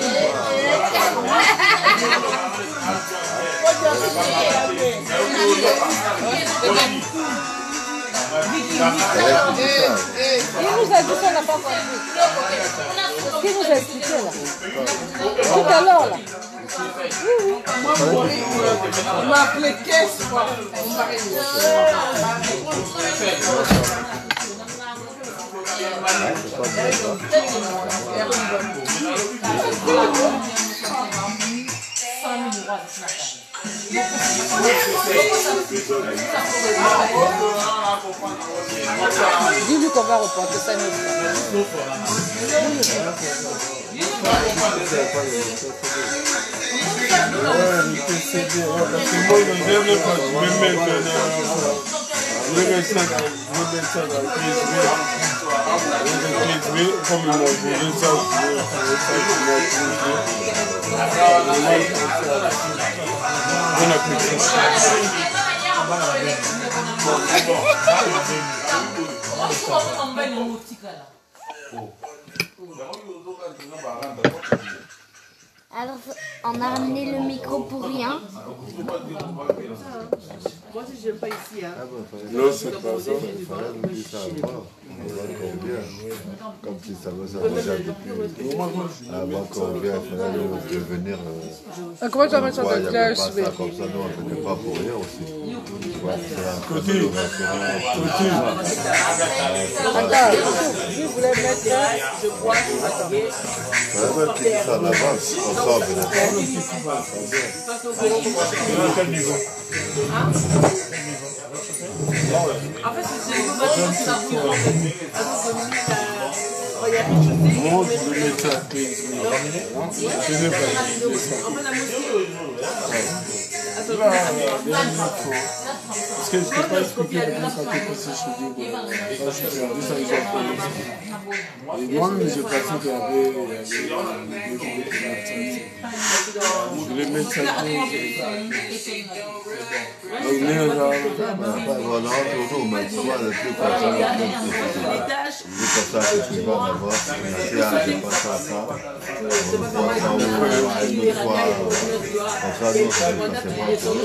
Il nous a dit ça, on n'a pas compris. Qui nous a expliqué là? Tout à l'heure là. Il m'a appelé caisse, quoi. Dis-lui qu'on va reporter ça une autre Alors, on a ramené le micro pour rien. Moi, si je n'aime pas ici, hein. Non, c'est pas ça. Comme si ça va s'arranger depuis. Avant qu'on vienne, il fallait devenir. Comment tu vas mettre ça Ouais, dans il y avait le pas ça cœur? comme ça, nous on ne faisait pas pour rien aussi. Ouais, c'est un Côté. Côté. Attends, vous voulez mettre ça? Il fallait même qu'il dise ça à l'avance, on sort de la Quel niveau? En fait, c'est une bonne chose. Moi, je voulais mettre ça à quinze minutes. Je n'ai pas dit ça. Parce que je ne t'ai pas expliqué comment ça s'est passé chez Dieu. Quand je suis rendu, ça ils ont fait. Et moi-même, j'ai pensé qu'il y avait des gens qui m'attendaient. Je voulais mettre ça à quinze. Voilà, toujours, mais tu vois, le truc comme ça, le truc comme ça que tu vas d'abord, on a dit, pas ça, ça, on voit ça, on voit une fois, comme ça, nous, ça ne passait pas pour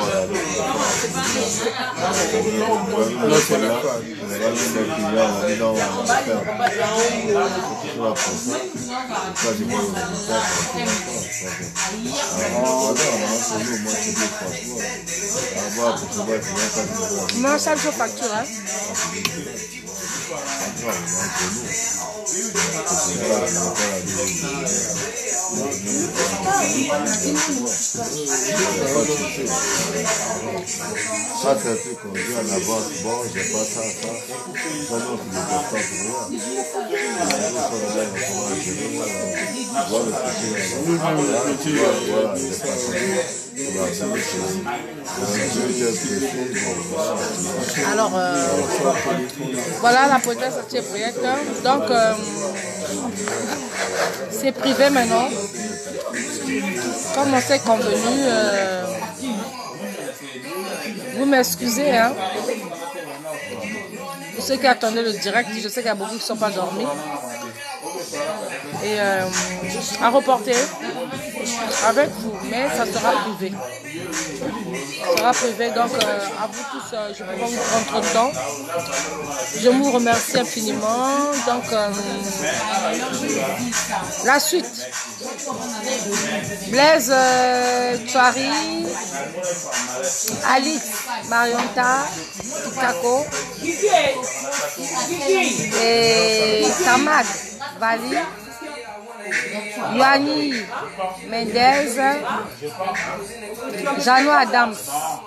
le là, c'est là, on a mis les clients, on a dit non, on va faire. C'est pour ça, ça, j'ai pas eu le résultat, alors, toujours, moi, je dis franchement, Moi, ça, je facture. Hein. Ça, c'est un truc qu'on dit à l'avance. Bon, j'ai pas ça, ça. Ça, non, tu ne peux pas pour rien. Voilà, il est pas Alors, euh, voilà la poétesse à Thiébriette. Donc, euh, c'est privé maintenant. Comme on s'est convenu, euh, vous m'excusez, hein. Pour ceux qui attendaient le direct, je sais qu'il y a beaucoup qui ne sont pas dormis. et euh, à reporter avec vous, mais ça sera privé. Ça sera privé, donc euh, à vous tous, euh, je ne peux pas vous prendre trop de temps. Je vous remercie infiniment. Donc, euh, la suite. Blaise euh, Tuari, Alix Marionta, Kako et Tamak Vali, Yoani Mendez, Jano Adams,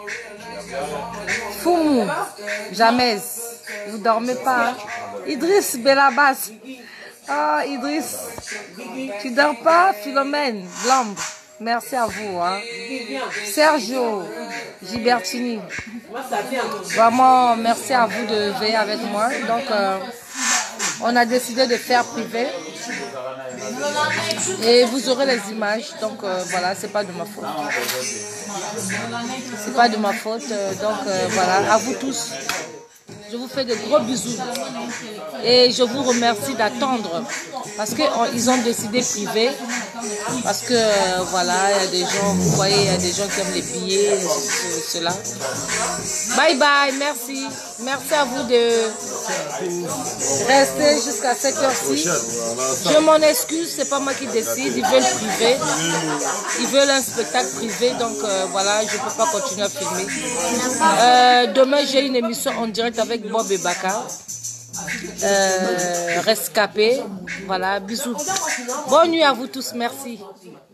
Foumou Jamez, vous dormez pas, hein? Idriss Belabas. Oh Idriss, tu dors pas? Philomène Blambe, merci à vous. Hein. Sergio Gibertini, vraiment merci à vous de veiller avec moi. Donc euh, on a décidé de faire privé et vous aurez les images. Donc euh, voilà, c'est pas de ma faute. C'est pas de ma faute. Euh, donc euh, voilà, à vous tous. Je vous fais de gros bisous et je vous remercie d'attendre parce qu'ils ont décidé privé, parce que euh, voilà, il y a des gens, vous voyez, il y a des gens qui aiment les billets, cela. Bye bye, merci. Merci à vous de rester jusqu'à cette heure-ci. Je m'en excuse, c'est pas moi qui décide, ils veulent privé. Ils veulent un spectacle privé, donc euh, voilà, je ne peux pas continuer à filmer. Euh, demain, j'ai une émission en direct avec Bob et Baka. Euh, rescapé. Voilà, bisous. Bonne nuit à vous tous, merci.